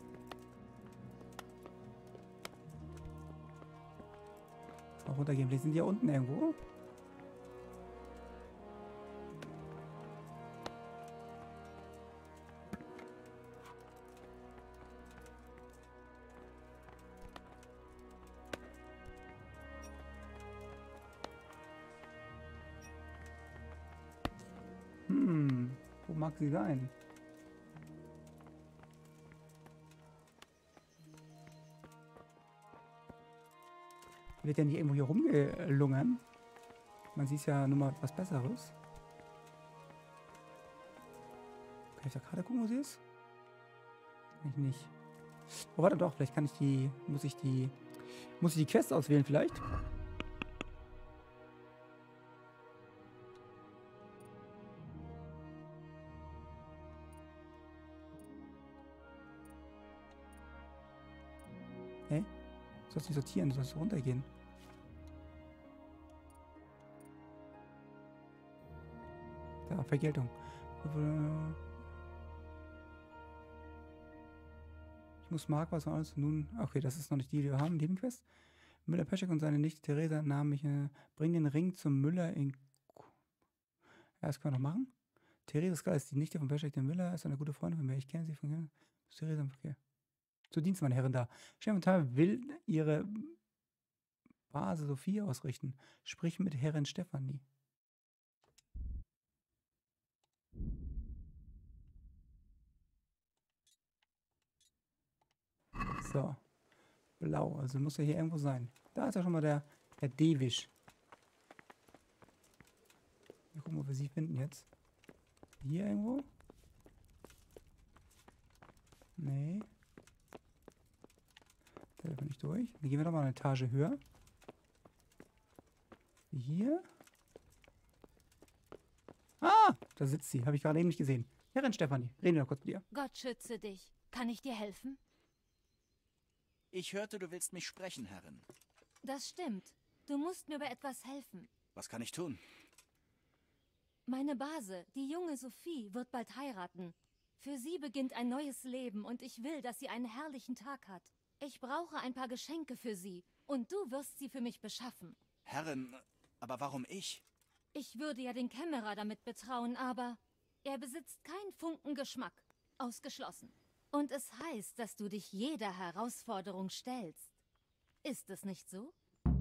A: Auch runtergehen. Vielleicht sind die ja unten irgendwo. Hm, wo mag sie sein? Die wird ja nicht irgendwo hier rumgelungern. Man sieht ja nur mal was Besseres. Kann ich da gerade gucken, wo sie ist? Kann ich nicht. Oh, warte doch, vielleicht kann ich die. Muss ich die. Muss ich die Quest auswählen vielleicht? Hä? Du sollst nicht sortieren, du sollst runtergehen. Da, Vergeltung. Ich muss Mark was alles nun. Okay, das ist noch nicht die, die wir haben. Nebenquest. Müller Peschek und seine Nichte Theresa nahmen mich. Äh, bring den Ring zum Müller in. Ja, das können wir noch machen. Theresa Skala ist die Nichte von Peschek, der Müller ist eine gute Freundin von mir. Ich kenne sie von. Theresa, okay. Zu Dienst, meine Herren, da. Stefan Tal will ihre Base Sophie ausrichten. Sprich mit Herrin Stefanie. So. Blau, also muss er hier irgendwo sein. Da ist ja schon mal der, der Dewisch. Wir gucken, ob wir sie finden jetzt. Hier irgendwo? Nee. Da dürfen wir nicht durch. Dann gehen wir doch mal eine Etage höher. Hier. Ah, da sitzt sie. Habe ich gerade eben nicht gesehen. Herrin Stefanie, reden wir doch kurz mit dir.
E: Gott schütze dich. Kann ich dir helfen?
D: Ich hörte, du willst mich sprechen, Herrin.
E: Das stimmt. Du musst mir bei etwas helfen.
D: Was kann ich tun?
E: Meine Base, die junge Sophie, wird bald heiraten. Für sie beginnt ein neues Leben und ich will, dass sie einen herrlichen Tag hat. Ich brauche ein paar Geschenke für sie und du wirst sie für mich beschaffen.
D: Herrin, aber warum ich?
E: Ich würde ja den Kämmerer damit betrauen, aber er besitzt keinen Funken Geschmack. Ausgeschlossen. Und es heißt, dass du dich jeder Herausforderung stellst. Ist es nicht so?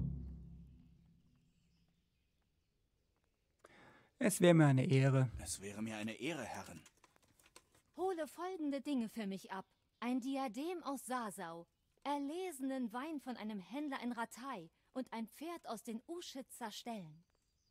A: Es wäre mir eine Ehre.
D: Es wäre mir eine Ehre, Herrin.
E: Hole folgende Dinge für mich ab. Ein Diadem aus Sasau, erlesenen Wein von einem Händler in Rattay und ein Pferd aus den Uschitzer Ställen.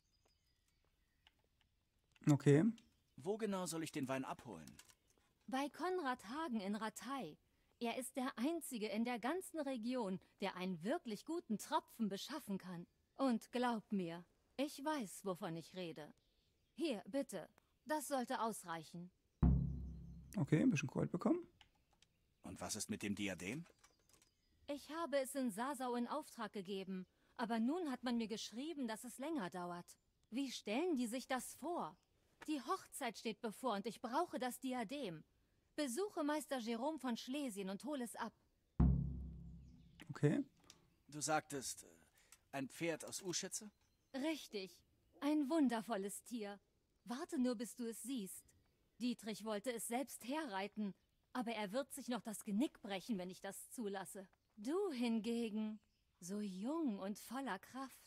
A: Okay.
D: Wo genau soll ich den Wein abholen?
E: Bei Konrad Hagen in Rattay. Er ist der Einzige in der ganzen Region, der einen wirklich guten Tropfen beschaffen kann. Und glaub mir, ich weiß, wovon ich rede. Hier, bitte. Das sollte ausreichen.
A: Okay, ein bisschen Gold bekommen.
D: Und was ist mit dem Diadem?
E: Ich habe es in Sasau in Auftrag gegeben, aber nun hat man mir geschrieben, dass es länger dauert. Wie stellen die sich das vor? Die Hochzeit steht bevor und ich brauche das Diadem. Besuche Meister Jerome von Schlesien und hole es ab.
A: Okay.
D: Du sagtest, ein Pferd aus Uschitze?
E: Richtig. Ein wundervolles Tier. Warte nur, bis du es siehst. Dietrich wollte es selbst herreiten, aber er wird sich noch das Genick brechen, wenn ich das zulasse. Du hingegen, so jung und voller Kraft.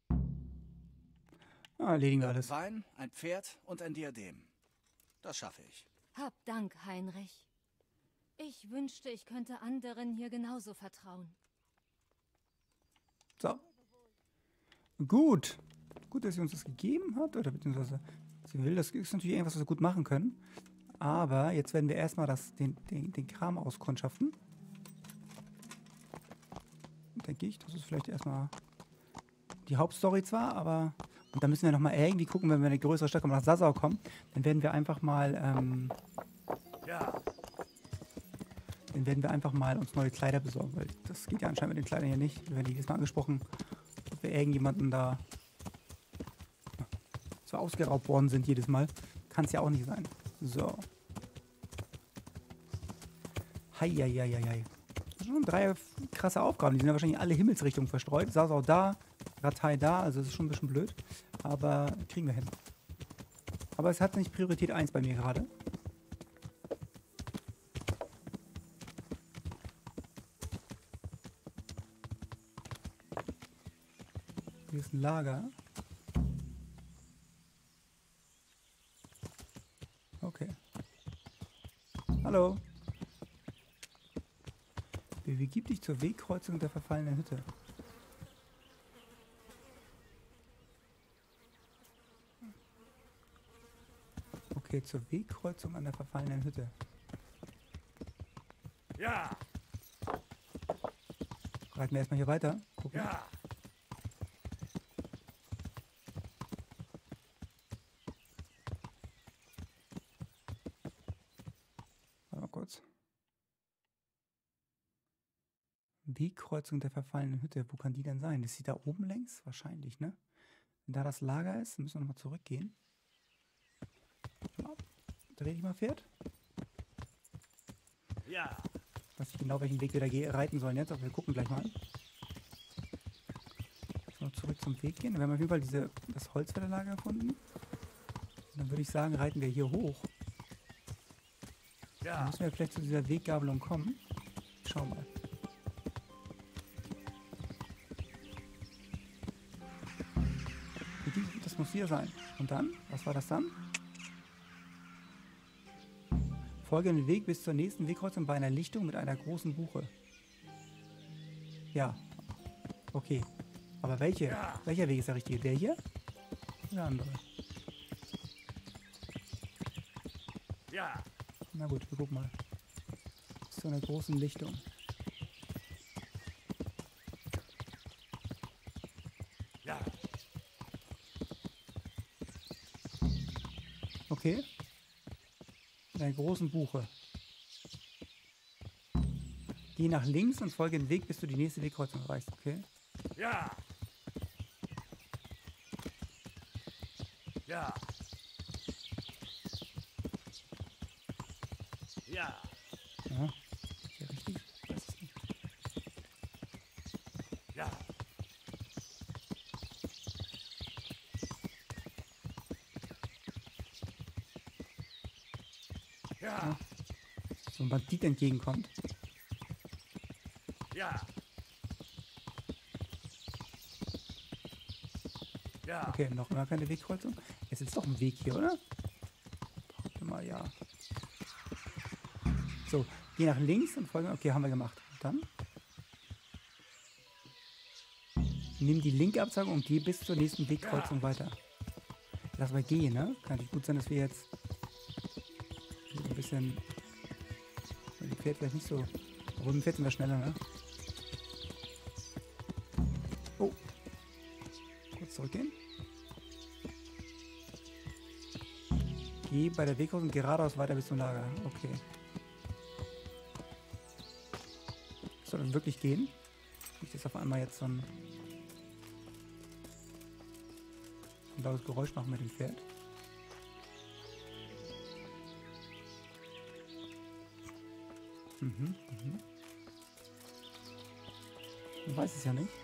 A: Ah, erledigen wir alles.
D: Wein, ein Pferd und ein Diadem. Das schaffe ich.
E: Hab Dank, Heinrich. Ich wünschte, ich könnte anderen hier genauso vertrauen.
A: So. Gut. Gut, dass sie uns das gegeben hat, oder beziehungsweise sie will. Das ist natürlich irgendwas, was wir gut machen können. Aber jetzt werden wir erstmal das, den, den, den Kram auskundschaften. Denke ich, das ist vielleicht erstmal die Hauptstory zwar, aber... Und dann müssen wir nochmal irgendwie gucken, wenn wir in eine größere Stadt kommen, nach Sasau kommen, dann werden wir einfach mal, ähm...
B: Ja.
A: Dann werden wir einfach mal uns neue Kleider besorgen, weil das geht ja anscheinend mit den Kleidern hier nicht. Wir werden jedes Mal angesprochen, ob wir irgendjemanden da zwar ausgeraubt worden sind jedes Mal. Kann es ja auch nicht sein. So. Heieieiei. Das sind schon drei krasse Aufgaben. Die sind ja wahrscheinlich alle Himmelsrichtungen verstreut. Sasau da, Rattay da, also das ist schon ein bisschen blöd. Aber kriegen wir hin. Aber es hat nicht Priorität eins bei mir gerade. Hier ist ein Lager. Okay. Hallo. Begib dich zur Wegkreuzung der verfallenen Hütte. Okay, zur Wegkreuzung an der verfallenen Hütte.
B: Ja.
A: Reiten wir erstmal hier weiter. Gucken.
B: Ja.
A: Warte mal kurz. Wegkreuzung der verfallenen Hütte. Wo kann die denn sein? Ist sie da oben längs? Wahrscheinlich, ne? Wenn da das Lager ist, müssen wir nochmal zurückgehen. Dreh dich mal, Pferd.
B: Ja.
A: Ich weiß nicht genau, welchen Weg wir da reiten sollen jetzt, aber wir gucken gleich mal. So, zurück zum Weg gehen. Wir haben auf jeden Fall diese, das Holzfällerlager gefunden. Und dann würde ich sagen, reiten wir hier hoch.
B: Ja.
A: Dann müssen wir vielleicht zu dieser Weggabelung kommen. Schauen wir mal. Das muss hier sein. Und dann? Was war das dann? Folge den Weg bis zur nächsten Wegkreuzung bei einer Lichtung mit einer großen Buche. Ja. Okay. Aber welche?
B: Ja.
A: Welcher Weg ist der richtige? Der hier? Oder der andere?
B: Ja.
A: Na gut, wir gucken mal. Zu einer großen Lichtung.
B: Ja.
A: Okay. Mit einer großen Buche. Geh nach links und folge den Weg, bis du die nächste Wegkreuzung erreichst. Okay.
B: Ja. Ja. Ja.
A: Ja. Ist ja richtig? Ich weiß es nicht.
B: Ja. Ja.
A: So ein Bandit entgegenkommt.
B: Ja. Ja.
A: Okay, noch immer keine Wegkreuzung. Es ist doch ein Weg hier, oder? Warte mal, ja. So, geh nach links und folge. Okay, haben wir gemacht. Und dann? Nimm die linke Abzweigung und geh bis zur nächsten Wegkreuzung ja. weiter. Lass mal gehen, ne? Kann nicht gut sein, dass wir jetzt ein bisschen. Die Pferd vielleicht nicht so. Obwohl, mit Pferd sind wir schneller, ne? Oh. Kurz zurückgehen. Geh bei der Wegkreuzung geradeaus weiter bis zum Lager. Okay. Soll das wirklich gehen? Nicht, dass auf einmal jetzt so ein, ein lautes Geräusch machen mit dem Pferd. Mhm, mhm. Man weiß es ja nicht.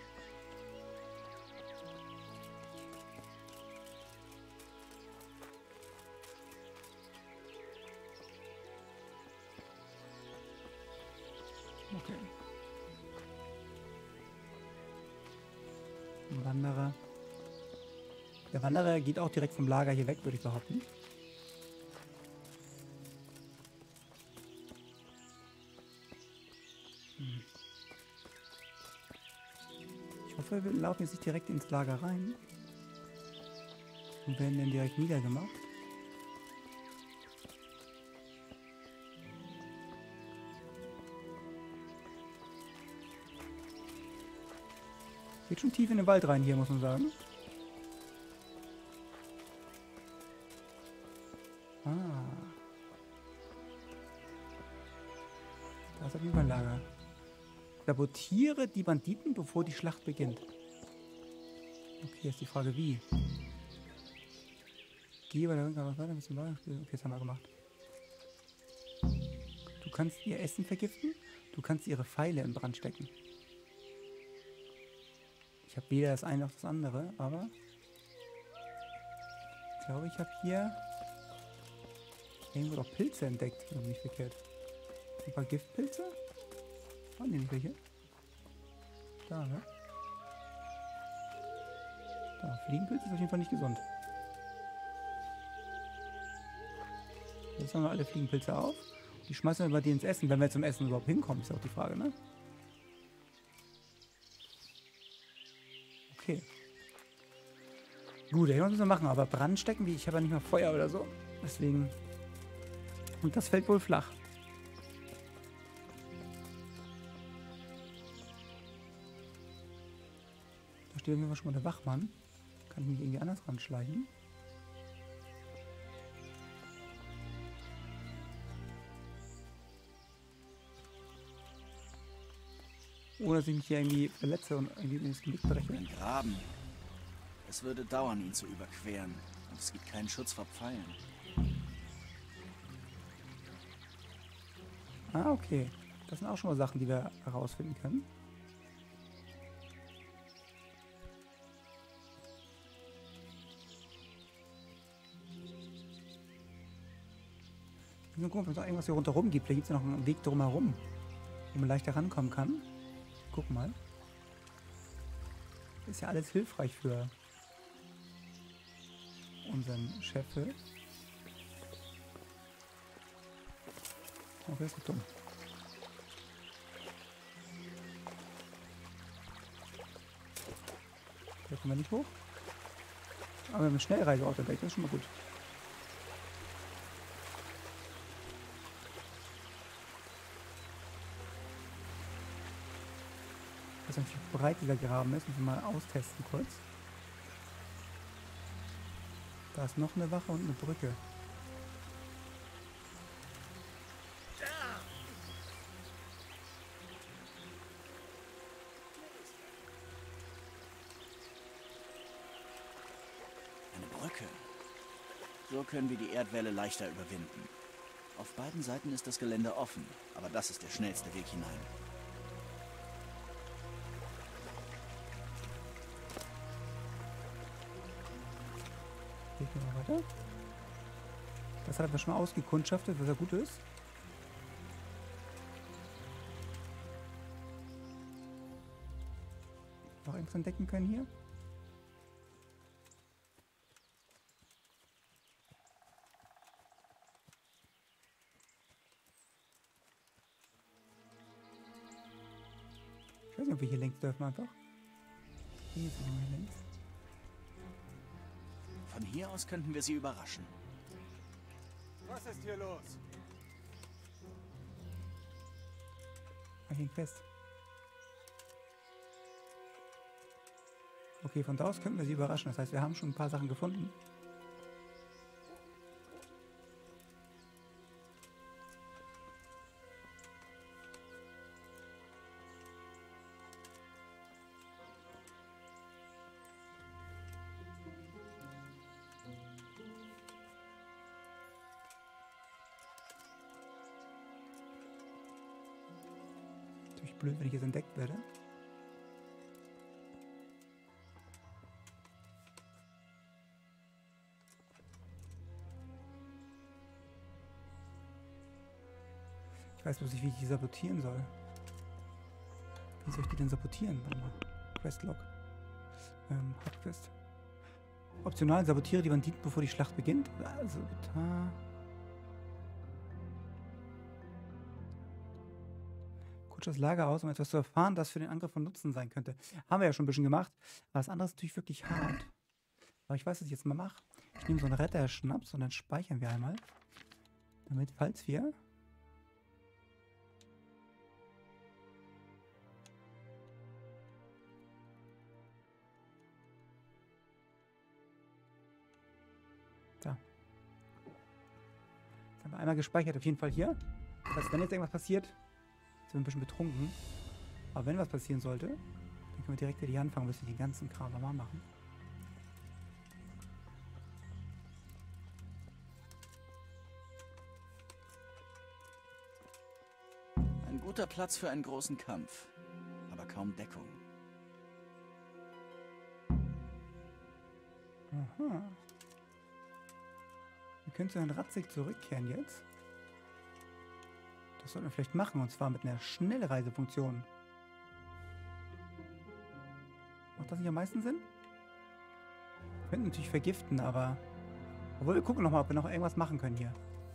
A: Okay. Ein Wanderer. Der Wanderer geht auch direkt vom Lager hier weg, würde ich behaupten. Hm. Ich hoffe, wir laufen jetzt nicht direkt ins Lager rein und werden dann direkt niedergemacht. Geht schon tief in den Wald rein hier, muss man sagen. Ah. Da ist auf jeden Fall ein Lager. Sabotiere die Banditen, bevor die Schlacht beginnt. Okay, ist die Frage wie. Gehe bei der Rückkehr weiter bis zum Lager. Okay, das haben wir gemacht. Du kannst ihr Essen vergiften. Du kannst ihre Pfeile in Brand stecken. Ich habe weder das eine noch das andere, aber ich glaube, ich habe hier irgendwo doch Pilze entdeckt. Noch nicht verkehrt. Ein paar Giftpilze? Waren die nicht welche? Da, ne? Da, Fliegenpilz ist auf jeden Fall nicht gesund. Jetzt haben wir alle Fliegenpilze auf. Die schmeißen wir bei denen ins Essen, wenn wir zum Essen überhaupt hinkommen, ist auch die Frage, ne? Okay. Gut, irgendwas müssen wir machen, aber Brand stecken, wie ich habe ja nicht mal Feuer oder so. Deswegen. Und das fällt wohl flach. Da steht auf jeden Fall schon mal der Wachmann. Kann ich mich irgendwie anders ranschleichen? Ohne dass ich mich hier irgendwie verletze und irgendwie ins Genick breche.
D: Ein Graben. Es würde dauern, ihn zu überqueren. Und es gibt keinen Schutz vor Pfeilen.
A: Ah, okay. Das sind auch schon mal Sachen, die wir herausfinden können. Ich muss gucken, ob es noch irgendwas hier rundherum gibt. Vielleicht gibt es ja noch einen Weg drumherum, wo man leichter rankommen kann. Guck mal. Ist ja alles hilfreich für unseren Chef. Okay, das ist dumm. Da kommen wir nicht hoch. Aber wir haben eine Schnellreiseauto entdeckt, das ist schon mal gut. Ich weiß nicht, wie breit dieser Graben ist. Müssen wir mal austesten kurz. Da ist noch eine Wache und eine Brücke.
D: Eine Brücke. So können wir die Erdwelle leichter überwinden. Auf beiden Seiten ist das Gelände offen, aber das ist der schnellste Weg hinein.
A: Hier gehen wir weiter. Das hat er schon mal ausgekundschaftet, was ja gut ist. Noch irgendwas entdecken können hier? Ich weiß nicht, ob wir hier längs dürfen einfach. Hier sind wir längs.
D: Von hier aus könnten wir sie überraschen.
B: Was ist hier los?
A: Ich häng fest. Okay, von da aus könnten wir sie überraschen. Das heißt, wir haben schon ein paar Sachen gefunden. Natürlich blöd, wenn ich jetzt entdeckt werde. Ich weiß bloß nicht, wie ich die sabotieren soll. Wie soll ich die denn sabotieren? Warte mal. Questlog. Ähm, Hauptquest. Optional sabotiere die Banditen, bevor die Schlacht beginnt. Also, da. Kutsch das Lager aus, um etwas zu erfahren, das für den Angriff von Nutzen sein könnte. Haben wir ja schon ein bisschen gemacht. Aber das andere ist natürlich wirklich hart. Aber ich weiß, was ich jetzt mal mache. Ich nehme so einen Retter-Schnaps und dann speichern wir einmal. Damit, falls wir... Da. Jetzt haben wir einmal gespeichert, auf jeden Fall hier. Das heißt, wenn jetzt irgendwas passiert, sind wir ein bisschen betrunken. Aber wenn was passieren sollte, dann können wir direkt wieder anfangen, müssen wir den ganzen Kram nochmal machen.
D: Ein guter Platz für einen großen Kampf, aber kaum Deckung.
A: Aha. Wir können zu den Ratzig zurückkehren jetzt. Das sollten wir vielleicht machen, und zwar mit einer Schnellreisefunktion. Macht das nicht am meisten Sinn? Wir könnten natürlich vergiften, aber... Obwohl, wir gucken nochmal, ob wir noch irgendwas machen können hier.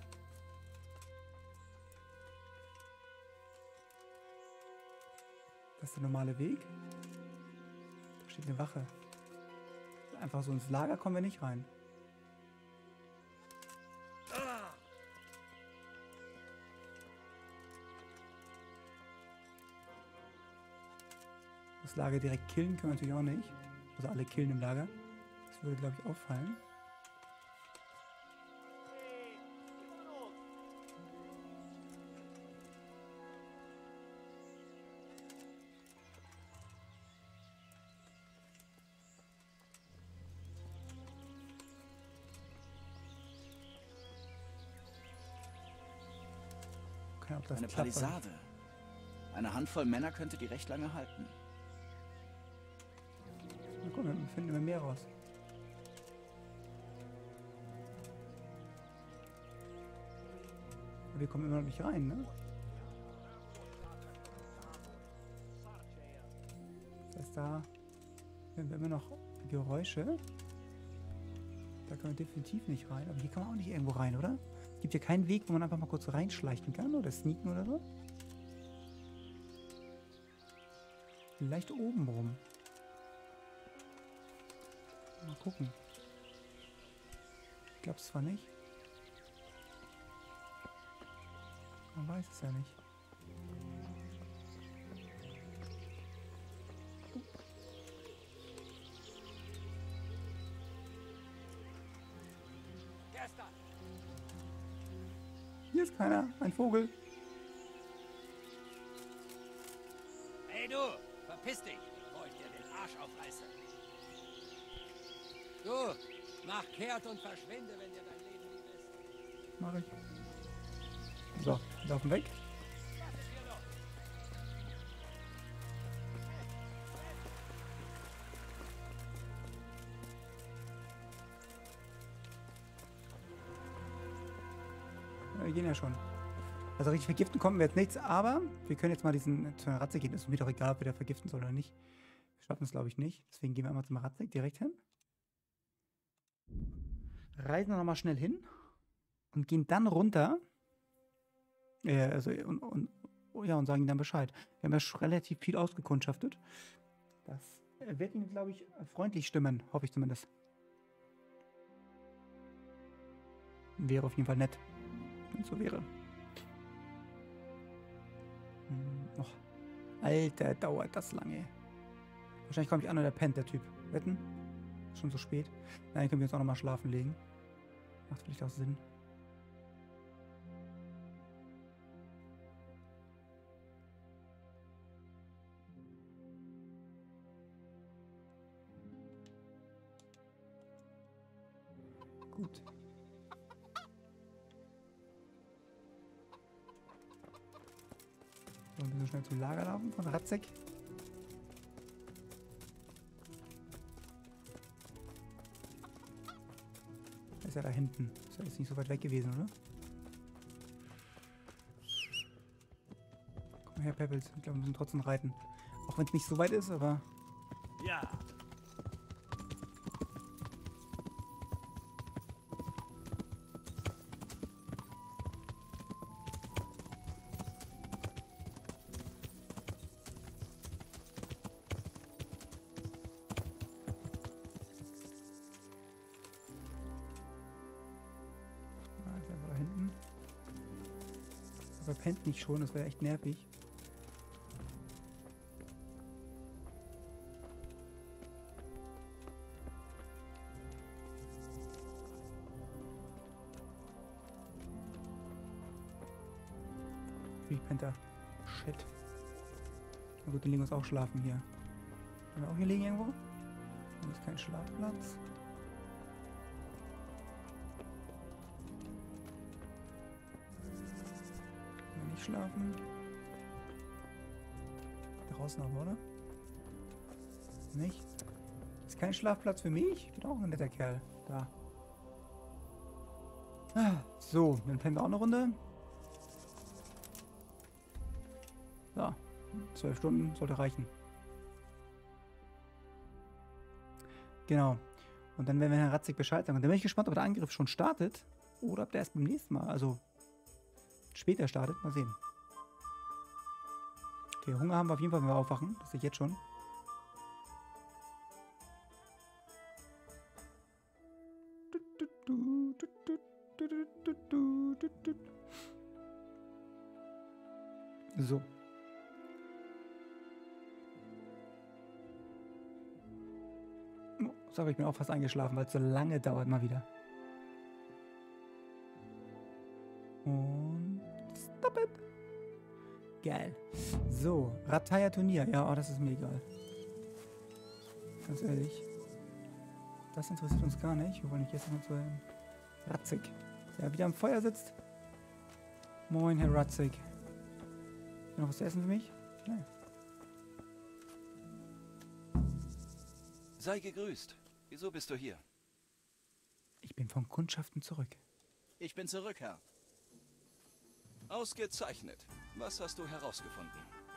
A: Das ist der normale Weg. Da steht eine Wache. Einfach so ins Lager kommen wir nicht rein. Das Lager direkt killen können wir natürlich auch nicht. Also alle killen im Lager. Das würde, glaube ich, auffallen. Okay, ob das
D: Eine
A: klappt,
D: Palisade. Eine Handvoll Männer könnte die recht lange halten.
A: Na guck, wir finden immer mehr raus. Aber wir kommen immer noch nicht rein, ne? Das heißt, da hören wir immer noch Geräusche. Da können wir definitiv nicht rein. Aber hier kann man auch nicht irgendwo rein, oder? Gibt ja keinen Weg, wo man einfach mal kurz reinschleichen kann oder sneaken oder so. Vielleicht oben rum. Mal gucken. Ich glaube es zwar nicht. Man weiß es ja nicht. Hier ist keiner. Ein Vogel.
I: Hey du, verpiss dich, bevor ich dir den Arsch aufreiße. Du, mach kehrt und verschwinde, wenn dir dein Leben lieb ist.
A: Mach ich. So, laufen weg.
I: Was ist hier los?
A: Wir gehen ja schon. Also richtig vergiften kommen wir jetzt nichts, aber wir können jetzt mal diesen zu einer Ratze gehen. Ist mir doch egal, ob wir da vergiften soll oder nicht. Wir schaffen es, glaube ich, nicht. Deswegen gehen wir einmal zum Ratzek direkt hin. Reisen wir nochmal schnell hin. Und gehen dann runter. Äh, also, und, und, ja, und sagen ihnen dann Bescheid. Wir haben ja schon relativ viel ausgekundschaftet. Das wird ihnen, glaube ich, freundlich stimmen. Hoffe ich zumindest. Wäre auf jeden Fall nett, wenn es so wäre. Hm, oh. Alter, dauert das lange. Wahrscheinlich komme ich an und der pennt, der Typ. Wetten? Ist schon so spät. Nein, können wir uns auch nochmal schlafen legen. Macht vielleicht auch Sinn. Gut. So, ein bisschen schnell zum Lager laufen von Ratzek. Ist ja da hinten. Ist ja jetzt nicht so weit weg gewesen, oder? Komm her, Pebbles. Ich glaube, wir müssen trotzdem reiten. Auch wenn es nicht so weit ist, aber...
I: Ja.
A: Aber pennt nicht schon, das wäre echt nervig. Wie pennt er? Shit. Na gut, dann liegen wir uns auch schlafen hier. Haben wir auch hier liegen irgendwo? Hier ist kein Schlafplatz. Schlafen. Draußen aber, oder? Nicht? Ist kein Schlafplatz für mich? Ich bin auch ein netter Kerl. Da. Ah, so, dann pennen wir auch eine Runde. So, zwölf Stunden sollte reichen. Genau. Und dann werden wir Herrn Ratzek Bescheid sagen. Und dann bin ich gespannt, ob der Angriff schon startet oder ob der erst beim nächsten Mal, also später startet. Mal sehen. Okay, Hunger haben wir auf jeden Fall, wenn wir aufwachen. Das sehe ich jetzt schon. So. Oh, sorry, ich bin auch fast eingeschlafen, weil es so lange dauert mal wieder. Und stop it. Geil. So, Rataya Turnier. Ja, oh, das ist mir egal. Ganz ehrlich. Das interessiert uns gar nicht. Wir wollen nicht jetzt noch zu Herrn Ratzek, der wieder am Feuer sitzt. Moin, Herr Ratzek. Noch was zu essen für mich? Nein.
H: Sei gegrüßt. Wieso bist du hier?
A: Ich bin von Kundschaften zurück.
D: Ich bin zurück, Herr.
H: Ausgezeichnet. Was hast du herausgefunden?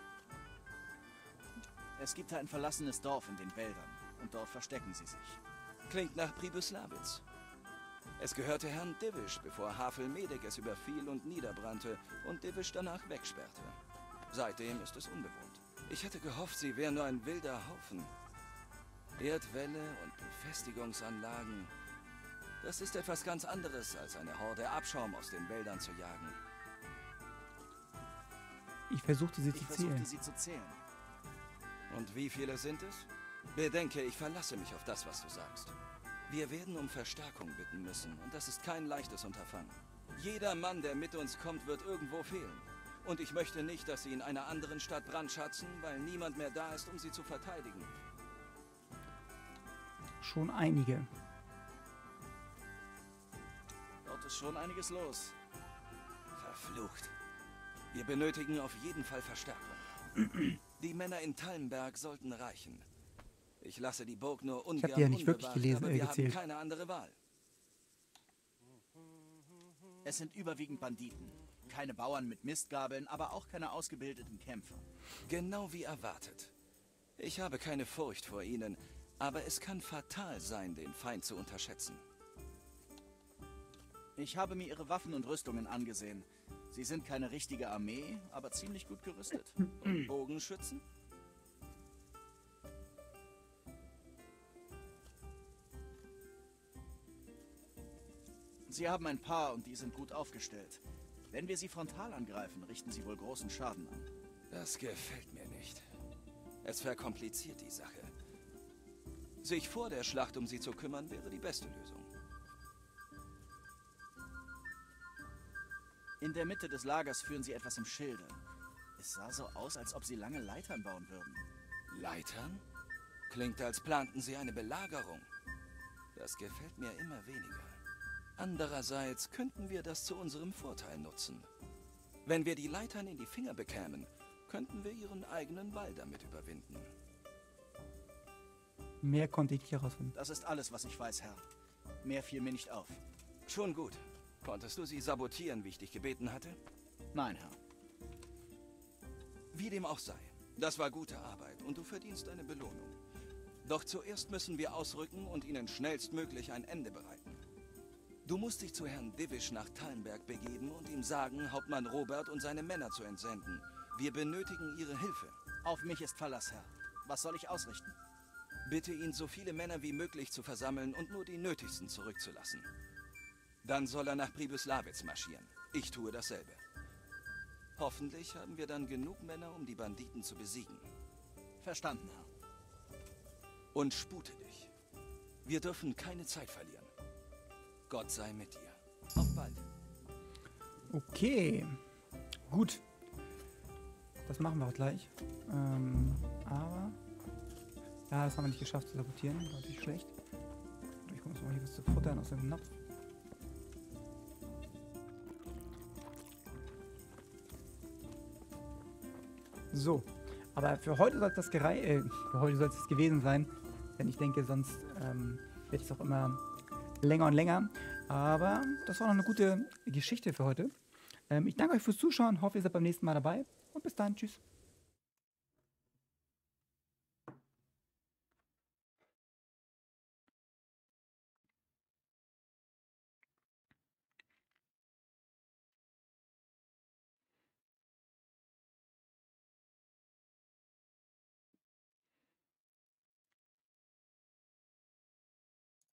D: Es gibt ein verlassenes Dorf in den Wäldern und dort verstecken sie sich.
H: Klingt nach Pribyslavitz. Es gehörte Herrn Divish, bevor Havel Medek es überfiel und niederbrannte und Divish danach wegsperrte. Seitdem ist es unbewohnt. Ich hatte gehofft, sie wären nur ein wilder Haufen. Erdwälle und Befestigungsanlagen. Das ist etwas ganz anderes, als eine Horde Abschaum aus den Wäldern zu jagen.
A: Ich versuchte sie
D: Ich
A: zu
D: versuchte
A: zählen.
D: sie zu zählen.
H: Und wie viele sind es? Bedenke, ich verlasse mich auf das, was du sagst. Wir werden um Verstärkung bitten müssen, und das ist kein leichtes Unterfangen. Jeder Mann, der mit uns kommt, wird irgendwo fehlen. Und ich möchte nicht, dass sie in einer anderen Stadt brandschatzen, weil niemand mehr da ist, um sie zu verteidigen.
A: Schon einige.
D: Dort ist schon einiges los.
H: Verflucht. Wir benötigen auf jeden Fall Verstärkung. Die Männer in Tallenberg sollten reichen. Ich lasse die Burg nur ungern
A: Ich habe die ja nicht wirklich
H: unbewacht,
A: gelesen,
H: aber
A: äh,
H: wir
A: gezählt.
H: haben keine andere Wahl.
D: Es sind überwiegend Banditen. Keine Bauern mit Mistgabeln, aber auch keine ausgebildeten Kämpfer.
H: Genau wie erwartet. Ich habe keine Furcht vor ihnen, aber es kann fatal sein, den Feind zu unterschätzen.
D: Ich habe mir ihre Waffen und Rüstungen angesehen. Sie sind keine richtige Armee, aber ziemlich gut gerüstet.
H: Und Bogenschützen?
D: Sie haben ein paar und die sind gut aufgestellt. Wenn wir sie frontal angreifen, richten sie wohl großen Schaden an.
H: Das gefällt mir nicht. Es verkompliziert die Sache. Sich vor der Schlacht um sie zu kümmern, wäre die beste Lösung.
D: In der Mitte des Lagers führen sie etwas im Schilde. Es sah so aus, als ob sie lange Leitern bauen würden.
H: Leitern? Klingt, als planten sie eine Belagerung. Das gefällt mir immer weniger. Andererseits könnten wir das zu unserem Vorteil nutzen. Wenn wir die Leitern in die Finger bekämen, könnten wir ihren eigenen Wall damit überwinden.
A: Mehr konnte ich nicht herausfinden.
D: Das ist alles, was ich weiß, Herr. Mehr fiel mir nicht auf.
H: Schon gut. Konntest du sie sabotieren, wie ich dich gebeten hatte?
D: Nein, Herr.
H: Wie dem auch sei. Das war gute Arbeit und du verdienst eine Belohnung. Doch zuerst müssen wir ausrücken und ihnen schnellstmöglich ein Ende bereiten. Du musst dich zu Herrn Divish nach Tallenberg begeben und ihm sagen, Hauptmann Robert und seine Männer zu entsenden. Wir benötigen ihre Hilfe.
D: Auf mich ist Verlass, Herr. Was soll ich ausrichten?
H: Bitte ihn, so viele Männer wie möglich zu versammeln und nur die nötigsten zurückzulassen. Dann soll er nach Pribislawitz marschieren. Ich tue dasselbe. Hoffentlich haben wir dann genug Männer, um die Banditen zu besiegen.
D: Verstanden, Herr.
H: Und spute dich. Wir dürfen keine Zeit verlieren. Gott sei mit dir. Auf bald.
A: Okay. Gut. Das machen wir auch gleich. Ähm, aber... Ja, das haben wir nicht geschafft zu sabotieren. War natürlich schlecht. Ich muss mal hier was zu futtern aus dem Napf. So. Aber für heute soll es das gerei äh, für heute soll es das gewesen sein. Denn ich denke, sonst ähm, wird es auch immer länger und länger. Aber das war noch eine gute Geschichte für heute. Ähm, ich danke euch fürs Zuschauen. Hoffe, ihr seid beim nächsten Mal dabei. Und bis dann. Tschüss.